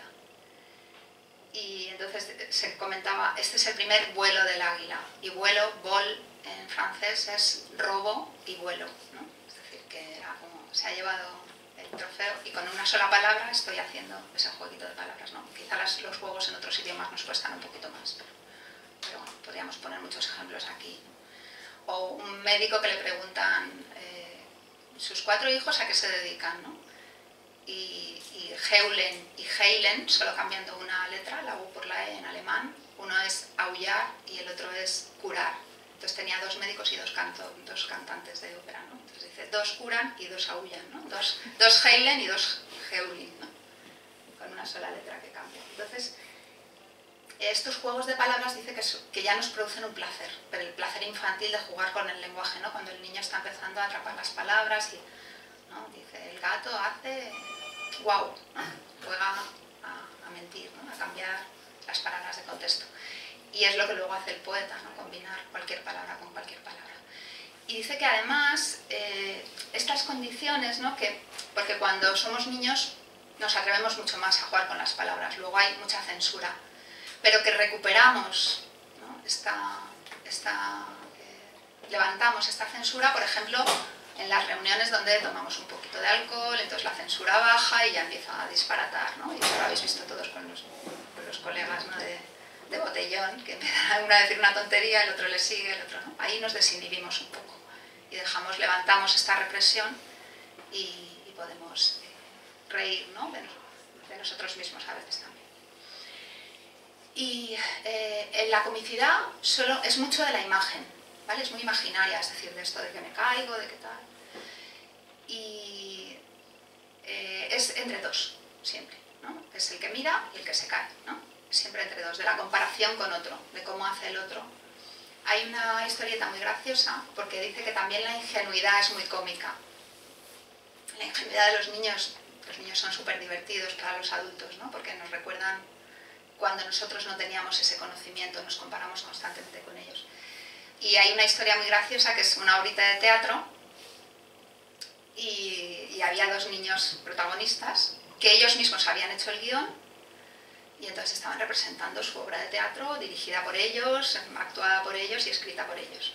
Y entonces se comentaba, este es el primer vuelo del águila. Y vuelo, vol, en francés es robo y vuelo, ¿no? Es decir, que era como, se ha llevado el trofeo y con una sola palabra estoy haciendo ese jueguito de palabras, ¿no? Quizá los juegos en otros idiomas nos cuestan un poquito más, pero bueno, podríamos poner muchos ejemplos aquí, ¿no? O un médico que le preguntan sus 4 hijos a qué se dedican, ¿no? Y Heulen y Heilen, solo cambiando una letra, la U por la E en alemán, uno es aullar y el otro es curar. Entonces tenía 2 médicos y 2 cantantes de ópera, ¿no? Entonces dice, 2 curan y 2 aullan, ¿no? 2 Heilen y 2 Heulen, ¿no? Con una sola letra que cambia. Entonces, estos juegos de palabras dice que ya nos producen un placer, pero el placer infantil de jugar con el lenguaje, ¿no? Cuando el niño está empezando a atrapar las palabras y, ¿no? Dice, el gato hace guau, ¿no? Juega a mentir, ¿no? A cambiar las palabras de contexto. Y es lo que luego hace el poeta, ¿no? Combinar cualquier palabra con cualquier palabra. Y dice que además estas condiciones, ¿no? Porque cuando somos niños nos atrevemos mucho más a jugar con las palabras, luego hay mucha censura, pero que recuperamos, ¿no? Levantamos esta censura, por ejemplo, en las reuniones donde tomamos un poquito de alcohol, entonces la censura baja y ya empieza a disparatar, ¿no? Y eso lo habéis visto todos con los colegas, ¿no? de botellón, que empiezan uno a decir una tontería, el otro le sigue, el otro no. Ahí nos desinhibimos un poco y levantamos esta represión y podemos reír, ¿no? de nosotros mismos a veces también. Y en la comicidad solo es mucho de la imagen, ¿vale? Es muy imaginaria, es decir, de esto de que me caigo, de qué tal. Y es entre dos, siempre, ¿no? Es el que mira y el que se cae, ¿no? Siempre entre dos, de la comparación con otro, de cómo hace el otro. Hay una historieta muy graciosa porque dice que también la ingenuidad es muy cómica. La ingenuidad de los niños son súper divertidos para los adultos, ¿no? Porque nos recuerdan cuando nosotros no teníamos ese conocimiento, nos comparamos constantemente con ellos. Y hay una historia muy graciosa que es una obrita de teatro y había dos niños protagonistas que ellos mismos habían hecho el guión y entonces estaban representando su obra de teatro dirigida por ellos, actuada por ellos y escrita por ellos.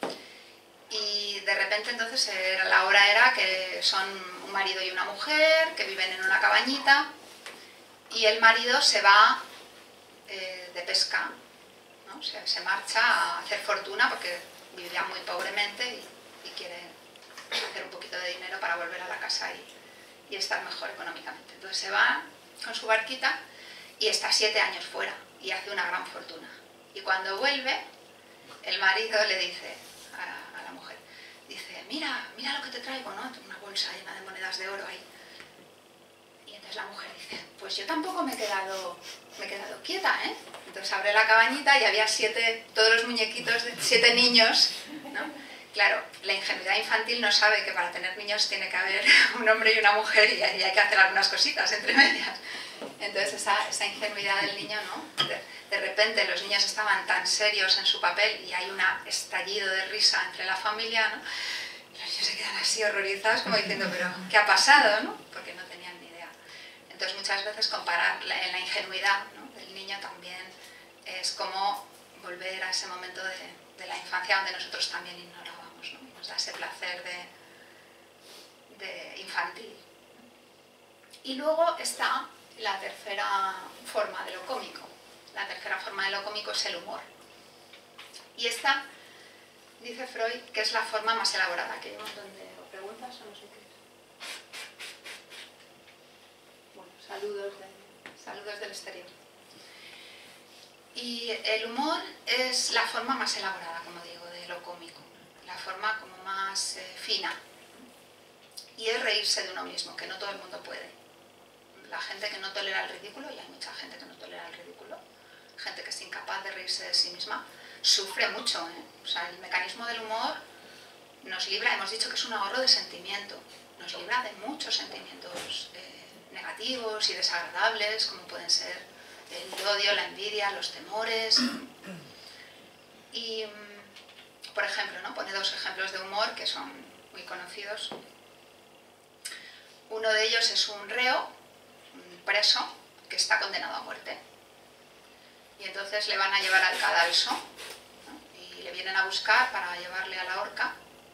Y de repente entonces la obra era que son un marido y una mujer que viven en una cabañita y el marido se va de pesca, ¿no? Se marcha a hacer fortuna porque vivía muy pobremente y quiere hacer un poquito de dinero para volver a la casa y estar mejor económicamente. Entonces se va con su barquita y está 7 años fuera y hace una gran fortuna. Y cuando vuelve, el marido le dice a la mujer, dice, mira lo que te traigo, ¿no? Una bolsa llena de monedas de oro ahí. Y entonces la mujer dice, pues yo tampoco me he quedado quieta, ¿eh? Entonces abre la cabañita y había todos los muñequitos de 7 niños, ¿no? Claro, la ingenuidad infantil no sabe que para tener niños tiene que haber un hombre y una mujer y hay que hacer algunas cositas entre medias. Entonces esa ingenuidad del niño, ¿no? De repente los niños estaban tan serios en su papel y hay un estallido de risa entre la familia, ¿no? Los niños se quedan así horrorizados como diciendo, pero ¿qué ha pasado? ¿No? Porque no tenían ni idea. Entonces muchas veces comparar en la ingenuidad, ¿no? del niño también es como volver a ese momento de la infancia donde nosotros también ignorábamos, ¿no? Nos da ese placer de infantil. Y luego está la tercera forma de lo cómico. La tercera forma de lo cómico es el humor. Y esta, dice Freud, que es la forma más elaborada. Que hay un montón de preguntas o no sé qué. Bueno, saludos del exterior. Y el humor es la forma más elaborada, como digo, de lo cómico. La forma como más fina. Y es reírse de uno mismo, que no todo el mundo puede. La gente que no tolera el ridículo, y hay mucha gente que no tolera el ridículo, gente que es incapaz de reírse de sí misma, sufre mucho, ¿eh? O sea, el mecanismo del humor nos libra, hemos dicho que es un ahorro de sentimiento, nos libra de muchos sentimientos negativos y desagradables, como pueden ser el odio, la envidia, los temores. Y, por ejemplo, ¿no? Pone 2 ejemplos de humor que son muy conocidos. Uno de ellos es un reo, un preso, que está condenado a muerte. Y entonces le van a llevar al cadalso, ¿no? Y le vienen a buscar para llevarle a la horca.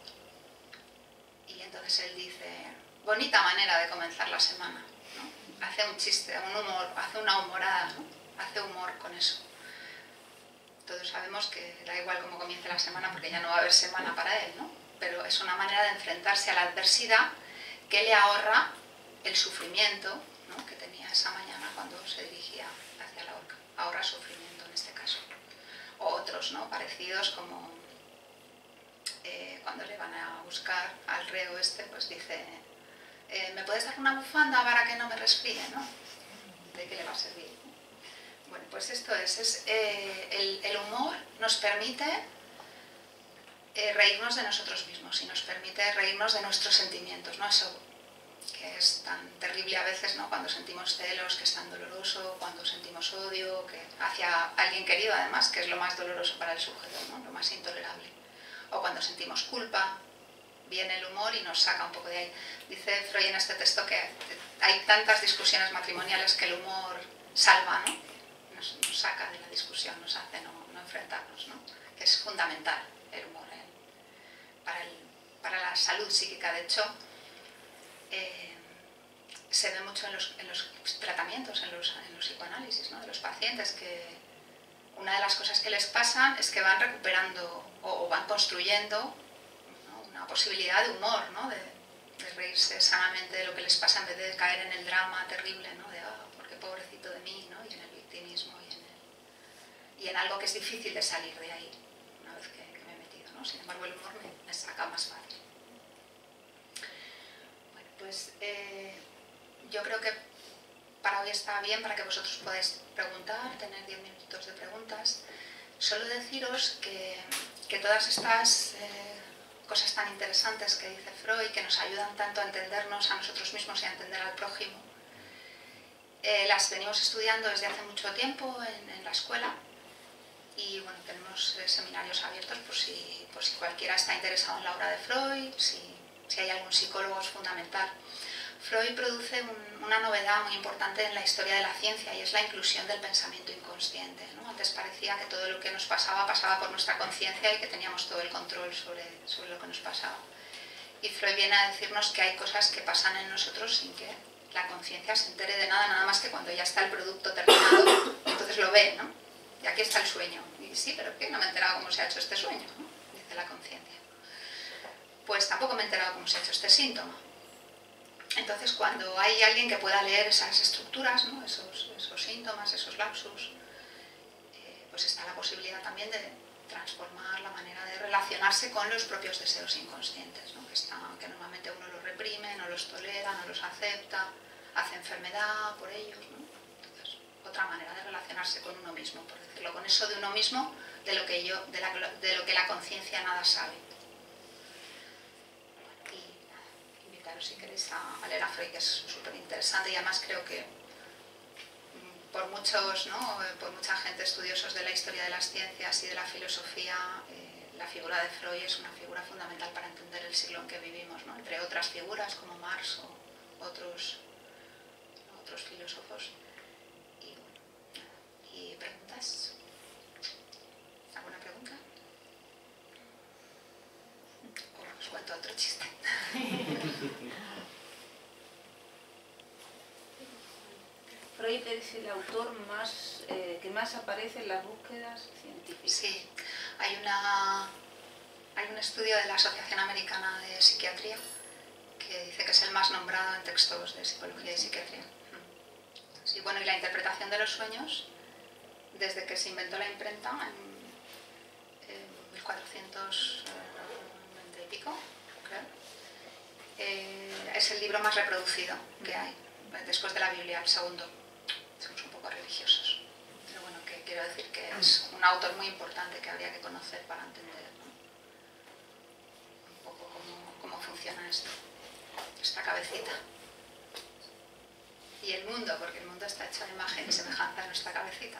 Y entonces él dice, bonita manera de comenzar la semana, ¿no? Hace un chiste, un humor, hace una humorada, ¿no? Hace humor con eso. Todos sabemos que da igual cómo comience la semana porque ya no va a haber semana para él, ¿no? Pero es una manera de enfrentarse a la adversidad que le ahorra el sufrimiento, ¿no? que tenía esa mañana cuando se dirigía hacia la horca. Ahorra sufrimiento en este caso. O otros, ¿no? parecidos, como cuando le van a buscar al reo este, pues dice, ¿me puedes dar una bufanda para que no me resfríe? ¿no? ¿De qué le va a servir? Bueno, pues esto es el humor nos permite reírnos de nosotros mismos y nos permite reírnos de nuestros sentimientos, ¿no? Eso que es tan terrible a veces, ¿no? Cuando sentimos celos, que es tan doloroso, cuando sentimos odio, que hacia alguien querido además, que es lo más doloroso para el sujeto, ¿no? Lo más intolerable. O cuando sentimos culpa, viene el humor y nos saca un poco de ahí. Dice Freud en este texto que hay tantas discusiones matrimoniales que el humor salva, ¿no? Nos saca de la discusión, nos hace no enfrentarnos, ¿no? Que es fundamental el humor para la salud psíquica. De hecho, se ve mucho en los tratamientos, en los psicoanálisis, ¿no? de los pacientes, que una de las cosas que les pasan es que van recuperando o van construyendo, ¿no? una posibilidad de humor, ¿no? de reírse sanamente de lo que les pasa en vez de caer en el drama terrible, ¿no? De, porque pobrecito de mí, ¿no? Y en el victimismo y en algo que es difícil de salir de ahí, una vez que me he metido, ¿no? Sin embargo, el humor me saca más fácil. Bueno, pues yo creo que para hoy está bien, para que vosotros podáis preguntar, tener 10 minutitos de preguntas. Solo deciros que todas estas cosas tan interesantes que dice Freud, que nos ayudan tanto a entendernos a nosotros mismos y a entender al prójimo, las venimos estudiando desde hace mucho tiempo en la escuela y bueno, tenemos seminarios abiertos por si cualquiera está interesado en la obra de Freud, si hay algún psicólogo, es fundamental. Freud produce una novedad muy importante en la historia de la ciencia y es la inclusión del pensamiento inconsciente, ¿no? Antes parecía que todo lo que nos pasaba por nuestra conciencia y que teníamos todo el control sobre lo que nos pasaba. Y Freud viene a decirnos que hay cosas que pasan en nosotros sin que la conciencia se entere de nada más que cuando ya está el producto terminado, entonces lo ve, ¿no? Y aquí está el sueño. Y sí, pero ¿qué? No me he enterado cómo se ha hecho este sueño, ¿no? Dice la conciencia. Pues tampoco me he enterado cómo se ha hecho este síntoma. Entonces, cuando hay alguien que pueda leer esas estructuras, ¿no? esos síntomas, esos lapsus, pues está la posibilidad también de transformar la manera de relacionarse con los propios deseos inconscientes, ¿no? que normalmente uno los reprime, no los tolera, no los acepta, hace enfermedad por ellos, ¿no? Entonces, otra manera de relacionarse con uno mismo, por decirlo, con eso de uno mismo, de lo que la conciencia nada sabe. Si queréis a leer a Freud, que es súper interesante y además creo que por mucha gente estudiosos de la historia de las ciencias y de la filosofía, la figura de Freud es una figura fundamental para entender el siglo en que vivimos, ¿no? Entre otras figuras como Marx o otros filósofos. ¿Y preguntas? ¿Alguna pregunta? ¿O os cuento otro chiste? Freud es el autor que más aparece en las búsquedas científicas. Sí, hay un estudio de la Asociación Americana de Psiquiatría que dice que es el más nombrado en textos de psicología y psiquiatría. Sí, bueno, y la interpretación de los sueños, desde que se inventó la imprenta en 1490 y pico, creo, es el libro más reproducido que hay, después de la Biblia, el segundo. Somos un poco religiosos, pero bueno, que quiero decir que es un autor muy importante que habría que conocer para entender, ¿no? Un poco cómo funciona esta cabecita. Y el mundo, porque el mundo está hecho de imagen y semejanza de nuestra cabecita.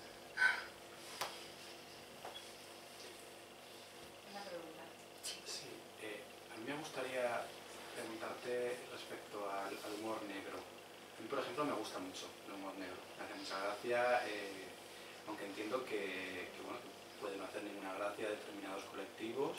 Una pregunta. Sí, a mí me gustaría preguntarte respecto al humor negro. A mí, por ejemplo, me gusta mucho el humor negro. Me hace mucha gracia, aunque entiendo que bueno, puede no hacer ninguna gracia a determinados colectivos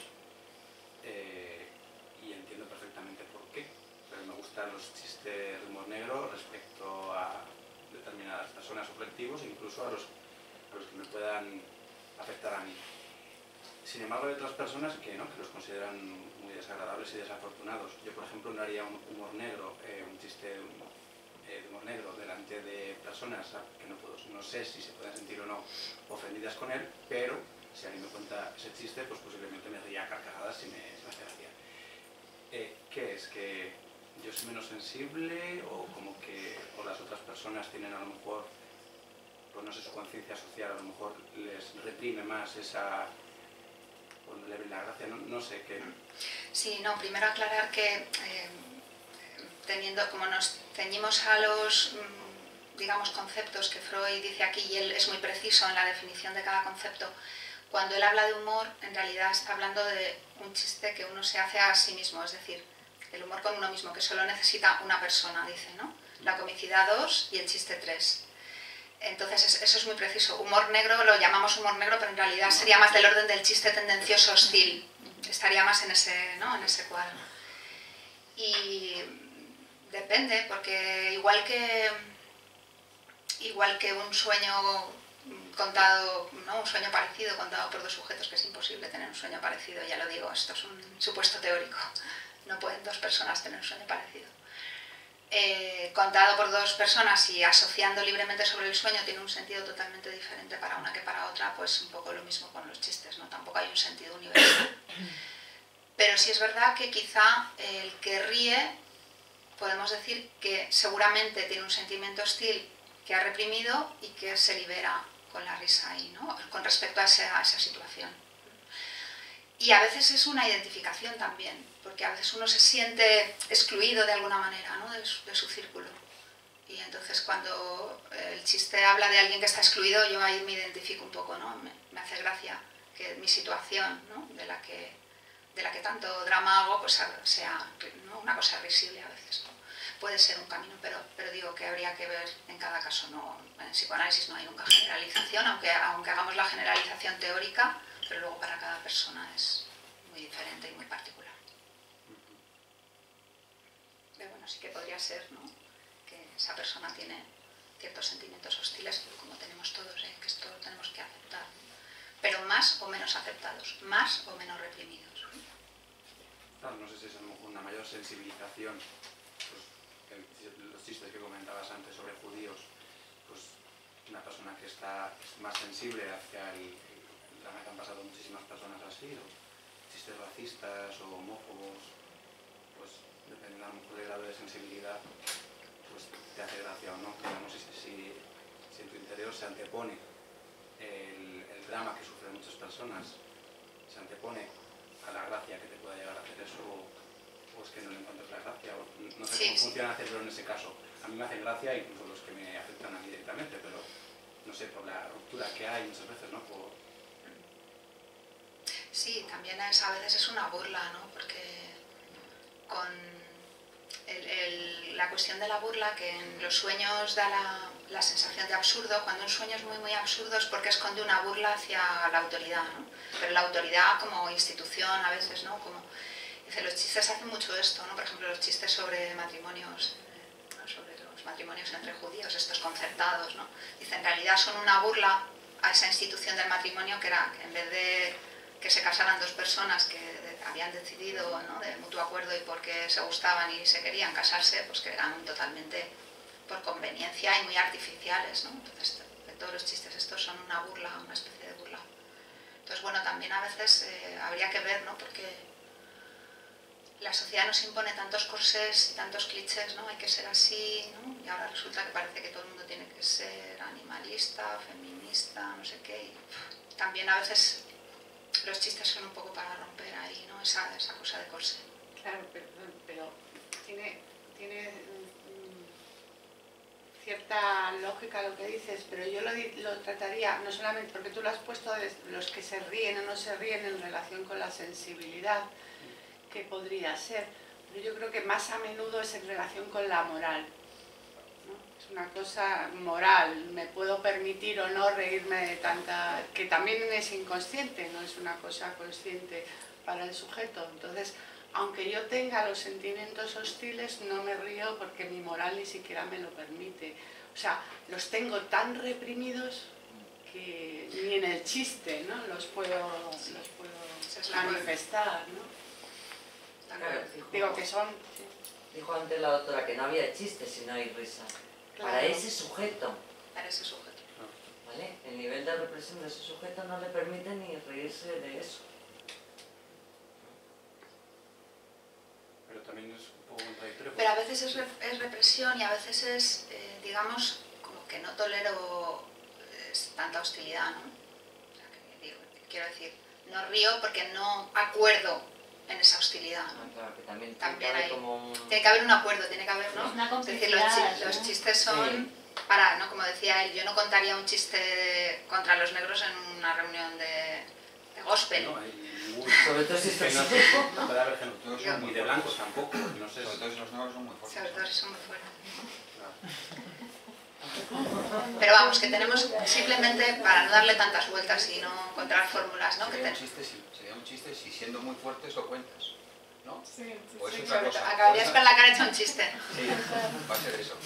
y entiendo perfectamente por qué. Pero me gustan los chistes de humor negro respecto a determinadas personas o colectivos e incluso a los que me puedan afectar a mí. Sin embargo, hay otras personas que los consideran muy desagradables y desafortunados. Yo, por ejemplo, no haría un humor negro, un chiste de humor negro delante de personas que no sé si se pueden sentir o no ofendidas con él, pero si alguien me cuenta ese chiste, pues posiblemente me ría a carcajadas si me hace gracia. ¿Qué es? ¿Que yo soy menos sensible o como que las otras personas tienen a lo mejor, pues no sé, su conciencia social a lo mejor les reprime más esa... cuando le ven la gracia, no sé qué... Sí, no, primero aclarar que como nos ceñimos a los, digamos, conceptos que Freud dice aquí, y él es muy preciso en la definición de cada concepto, cuando él habla de humor, en realidad está hablando de un chiste que uno se hace a sí mismo, es decir, el humor con uno mismo, que solo necesita una persona, dice, ¿no? La comicidad 2 y el chiste 3. Entonces eso es muy preciso. Humor negro lo llamamos humor negro, pero en realidad sería más del orden del chiste tendencioso hostil. Estaría más en ese cuadro. Y depende, porque igual que un sueño contado, ¿no? Un sueño parecido contado por dos sujetos, que es imposible tener un sueño parecido, ya lo digo, esto es un supuesto teórico, no pueden dos personas tener un sueño parecido. Contado por dos personas y asociando libremente sobre el sueño tiene un sentido totalmente diferente para una que para otra, pues un poco lo mismo con los chistes, ¿no? Tampoco hay un sentido universal. Pero sí es verdad que quizá el que ríe, podemos decir que seguramente tiene un sentimiento hostil que ha reprimido y que se libera con la risa ahí, ¿no? Con respecto a esa situación. Y a veces es una identificación también, porque a veces uno se siente excluido de alguna manera, ¿no? de su círculo. Y entonces cuando el chiste habla de alguien que está excluido, yo ahí me identifico un poco, ¿no? Me hace gracia que mi situación, ¿no? de la que tanto drama hago, pues sea, ¿no? una cosa risible a veces, ¿no? Puede ser un camino, pero digo que habría que ver en cada caso, ¿no? En psicoanálisis no hay nunca generalización, aunque hagamos la generalización teórica, pero luego para cada persona es muy diferente y muy particular. Pero bueno, sí que podría ser, ¿no? Que esa persona tiene ciertos sentimientos hostiles, como tenemos todos, que esto lo tenemos que aceptar, pero más o menos aceptados, más o menos reprimidos. Claro, no sé si es a lo mejor una mayor sensibilización, pues, los chistes que comentabas antes sobre judíos, pues una persona que es más sensible hacia el drama que han pasado muchísimas personas así, o chistes racistas o homófobos, pues depende a lo mejor del grado de sensibilidad, pues te hace gracia o no. No sé si en tu interior se antepone el drama que sufren muchas personas, se antepone a la gracia que te pueda llegar a hacer eso, o es que no le encuentras la gracia, o no sé cómo funciona hacerlo en ese caso. A mí me hacen gracia, incluso los que me afectan a mí directamente, pero no sé, por la ruptura que hay muchas veces, ¿no? Sí, también a veces es una burla, ¿no? Porque con la cuestión de la burla, que en los sueños da la sensación de absurdo, cuando un sueño es muy muy absurdo es porque esconde una burla hacia la autoridad, ¿no? Pero la autoridad como institución a veces, ¿no? Dice, los chistes hacen mucho esto, ¿no? Por ejemplo, los chistes sobre matrimonios, ¿no? Sobre los matrimonios entre judíos, estos concertados, ¿no? Dice, en realidad son una burla a esa institución del matrimonio que era, en vez de que se casaran dos personas que habían decidido, ¿no? de mutuo acuerdo y porque se gustaban y se querían casarse, pues que eran totalmente por conveniencia y muy artificiales, ¿no? Entonces todos los chistes estos son una burla, una especie de burla. Entonces bueno, también a veces habría que ver, ¿no? Porque la sociedad nos impone tantos corsés y tantos clichés, ¿no? Hay que ser así, ¿no? Y ahora resulta que parece que todo el mundo tiene que ser animalista, feminista, no sé qué. Y también a veces los chistes son un poco para romper ahí, ¿no? Esa cosa de corsé. Claro, pero tiene cierta lógica lo que dices, pero yo lo trataría, no solamente porque tú lo has puesto de los que se ríen o no se ríen en relación con la sensibilidad, que podría ser, pero yo creo que más a menudo es en relación con la moral, ¿no? Es una cosa moral, me puedo permitir o no reírme de tanta, que también es inconsciente, no es una cosa consciente para el sujeto. Entonces, aunque yo tenga los sentimientos hostiles, no me río porque mi moral ni siquiera me lo permite. O sea, los tengo tan reprimidos que ni en el chiste, ¿no? los puedo manifestar, ¿no? Claro, Digo que son... Dijo antes la doctora que no había chiste si no hay risa. Claro. Para ese sujeto. Para ese sujeto. ¿Vale? El nivel de represión de ese sujeto no le permite ni reírse de eso. Pero también es un poco contradictorio. Pero a veces es represión y a veces es, digamos, como que no tolero tanta hostilidad, ¿no? O sea, quiero decir, no río porque no acuerdo en esa hostilidad, ¿no? Claro, que también hay como tiene que haber un acuerdo, tiene que haber, ¿no? Es una decir, complicidad, los ¿no? chistes son para, ¿no? Como decía él, yo no contaría un chiste contra los negros en una reunión de gospel. No, hay ningún... sobre todo si que está no así. puede haber gente, ni de blancos tampoco, no sé. Sobre todo si los negros son muy fuertes. Sobre todo si son muy fuertes. Claro. Pero vamos, que tenemos simplemente para no darle tantas vueltas y no encontrar fórmulas, ¿no? Sería un chiste si siendo muy fuertes lo cuentas, ¿no? Sí, O es sí, otra cosa. Acabarías con la cara hecha un chiste. Sí, va a ser eso.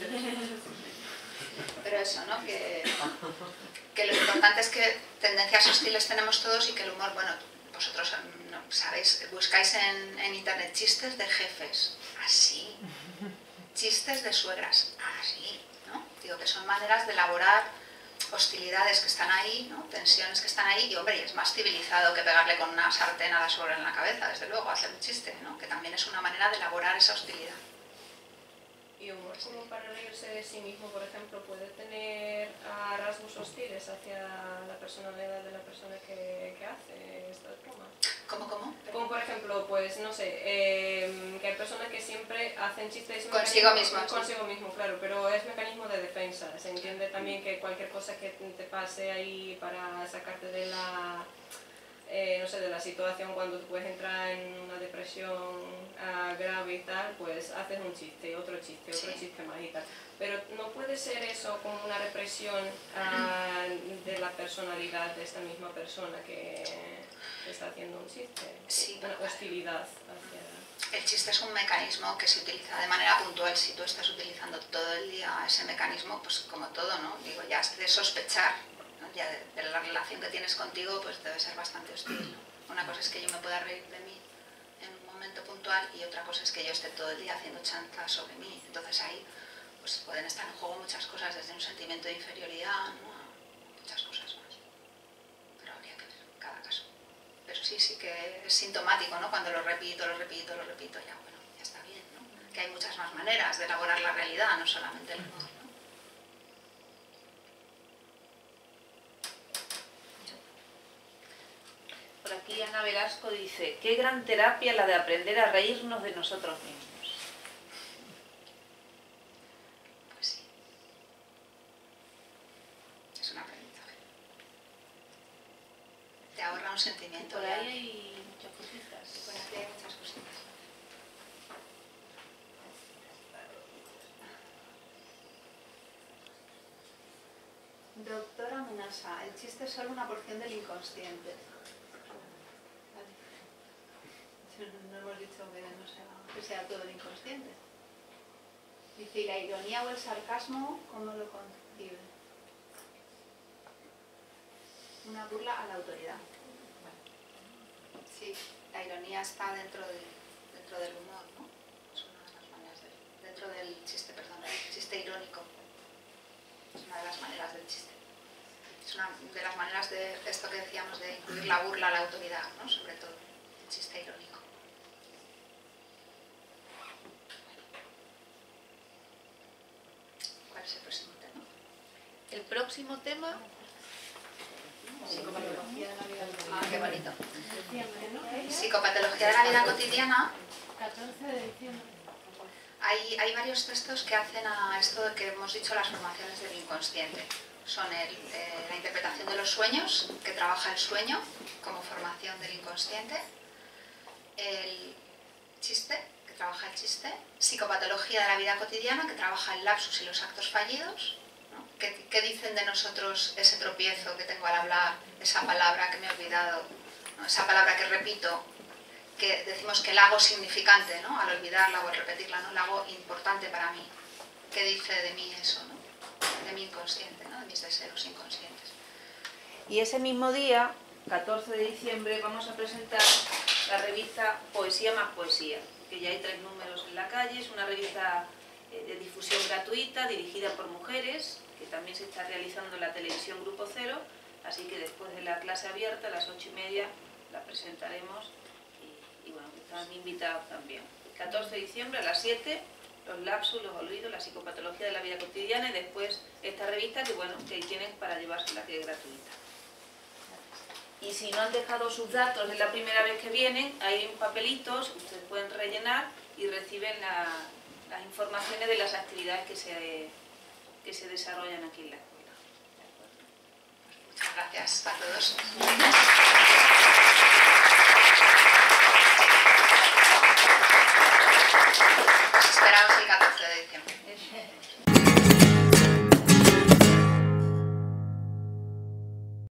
Pero eso, ¿no? Que lo importante es que tendencias hostiles tenemos todos y que el humor, bueno, vosotros no, sabéis, buscáis en internet chistes de jefes, así, chistes de suegras, así, ¿no? Digo que son maneras de elaborar hostilidades que están ahí, ¿no? Tensiones que están ahí, y hombre, y es más civilizado que pegarle con una sartén a la suegra en la cabeza, desde luego, hacer un chiste, ¿no? Que también es una manera de elaborar esa hostilidad. Y humor como para reírse de sí mismo, por ejemplo, puede tener rasgos hostiles hacia la personalidad de la persona que hace estas bromas. ¿Cómo? Como por ejemplo, pues no sé, que hay personas que siempre hacen chistes consigo mismo. Consigo mismo, claro, pero es mecanismo de defensa. Se entiende también que cualquier cosa que te pase ahí para sacarte de la... no sé, de la situación cuando puedes entrar en una depresión grave y tal, pues haces un chiste, otro chiste más y tal. Pero no puede ser eso como una represión de la personalidad de esta misma persona que está haciendo un chiste. Sí, una hostilidad hacia... El chiste es un mecanismo que se utiliza de manera puntual. Si tú estás utilizando todo el día ese mecanismo, pues como todo, ¿no? Digo, ya has de sospechar, ¿no? Ya de la relación que tienes contigo, pues debe ser bastante hostil, ¿no? Una cosa es que yo me pueda reír de mí en un momento puntual y otra cosa es que yo esté todo el día haciendo chanza sobre mí. Entonces ahí pues pueden estar en juego muchas cosas, desde un sentimiento de inferioridad, ¿no? A muchas cosas más. Pero habría que ver cada caso. Pero sí que es sintomático, ¿no? Cuando lo repito, ya bueno, ya está bien, ¿no? Que hay muchas más maneras de elaborar la realidad, no solamente el humor, ¿no? Por aquí Ana Velasco dice, qué gran terapia la de aprender a reírnos de nosotros mismos. Pues sí. Es un aprendizaje. Te ahorra un sentimiento. Por ahí hay muchas cositas. Por aquí hay muchas cositas. Doctora Menasa, el chiste es solo una porción del inconsciente. Vale. No hemos dicho que sea todo el inconsciente. Dice, ¿y la ironía o el sarcasmo cómo lo concibe? Una burla a la autoridad. Sí, la ironía está dentro del humor, ¿no? Es una de las maneras dentro del chiste, perdón, el chiste irónico. Es una de las maneras del chiste. Es una de las maneras de esto que decíamos de incluir la burla a la autoridad, ¿no? Sobre todo, el chiste irónico. ¿Cuál es el próximo tema? El próximo tema... Psicopatología de la vida cotidiana. Ah, qué bonito. Diciembre, ¿no? Psicopatología de la vida cotidiana. 14 de diciembre. Hay varios textos que hacen a esto de que hemos dicho las formaciones del inconsciente. Son la interpretación de los sueños, que trabaja el sueño como formación del inconsciente, el chiste, que trabaja el chiste, psicopatología de la vida cotidiana, que trabaja el lapsus y los actos fallidos, ¿no? ¿Qué dicen de nosotros ese tropiezo que tengo al hablar, esa palabra que me he olvidado, ¿no? Esa palabra que repito, que decimos que la hago significante, ¿no? Al olvidarla o al repetirla, ¿no? La hago importante para mí. ¿Qué dice de mí eso, ¿no? De mi inconsciente, ¿no? De mis deseos inconscientes. Y ese mismo día, 14 de diciembre, vamos a presentar la revista Poesía más Poesía, que ya hay 3 números en la calle. Es una revista de difusión gratuita, dirigida por mujeres, que también se está realizando en la televisión Grupo Cero, así que después de la clase abierta, a las 8:30, la presentaremos. Y bueno, están invitados también. El 14 de diciembre a las 7, los lapsus, los olvidos, la psicopatología de la vida cotidiana y después esta revista que bueno, que tienen para llevársela, que es gratuita. Y si no han dejado sus datos de la primera vez que vienen, hay papelitos, ustedes pueden rellenar y reciben las informaciones de las actividades que se desarrollan aquí en la escuela. Muchas gracias a todos. Esperamos el 14 de diciembre.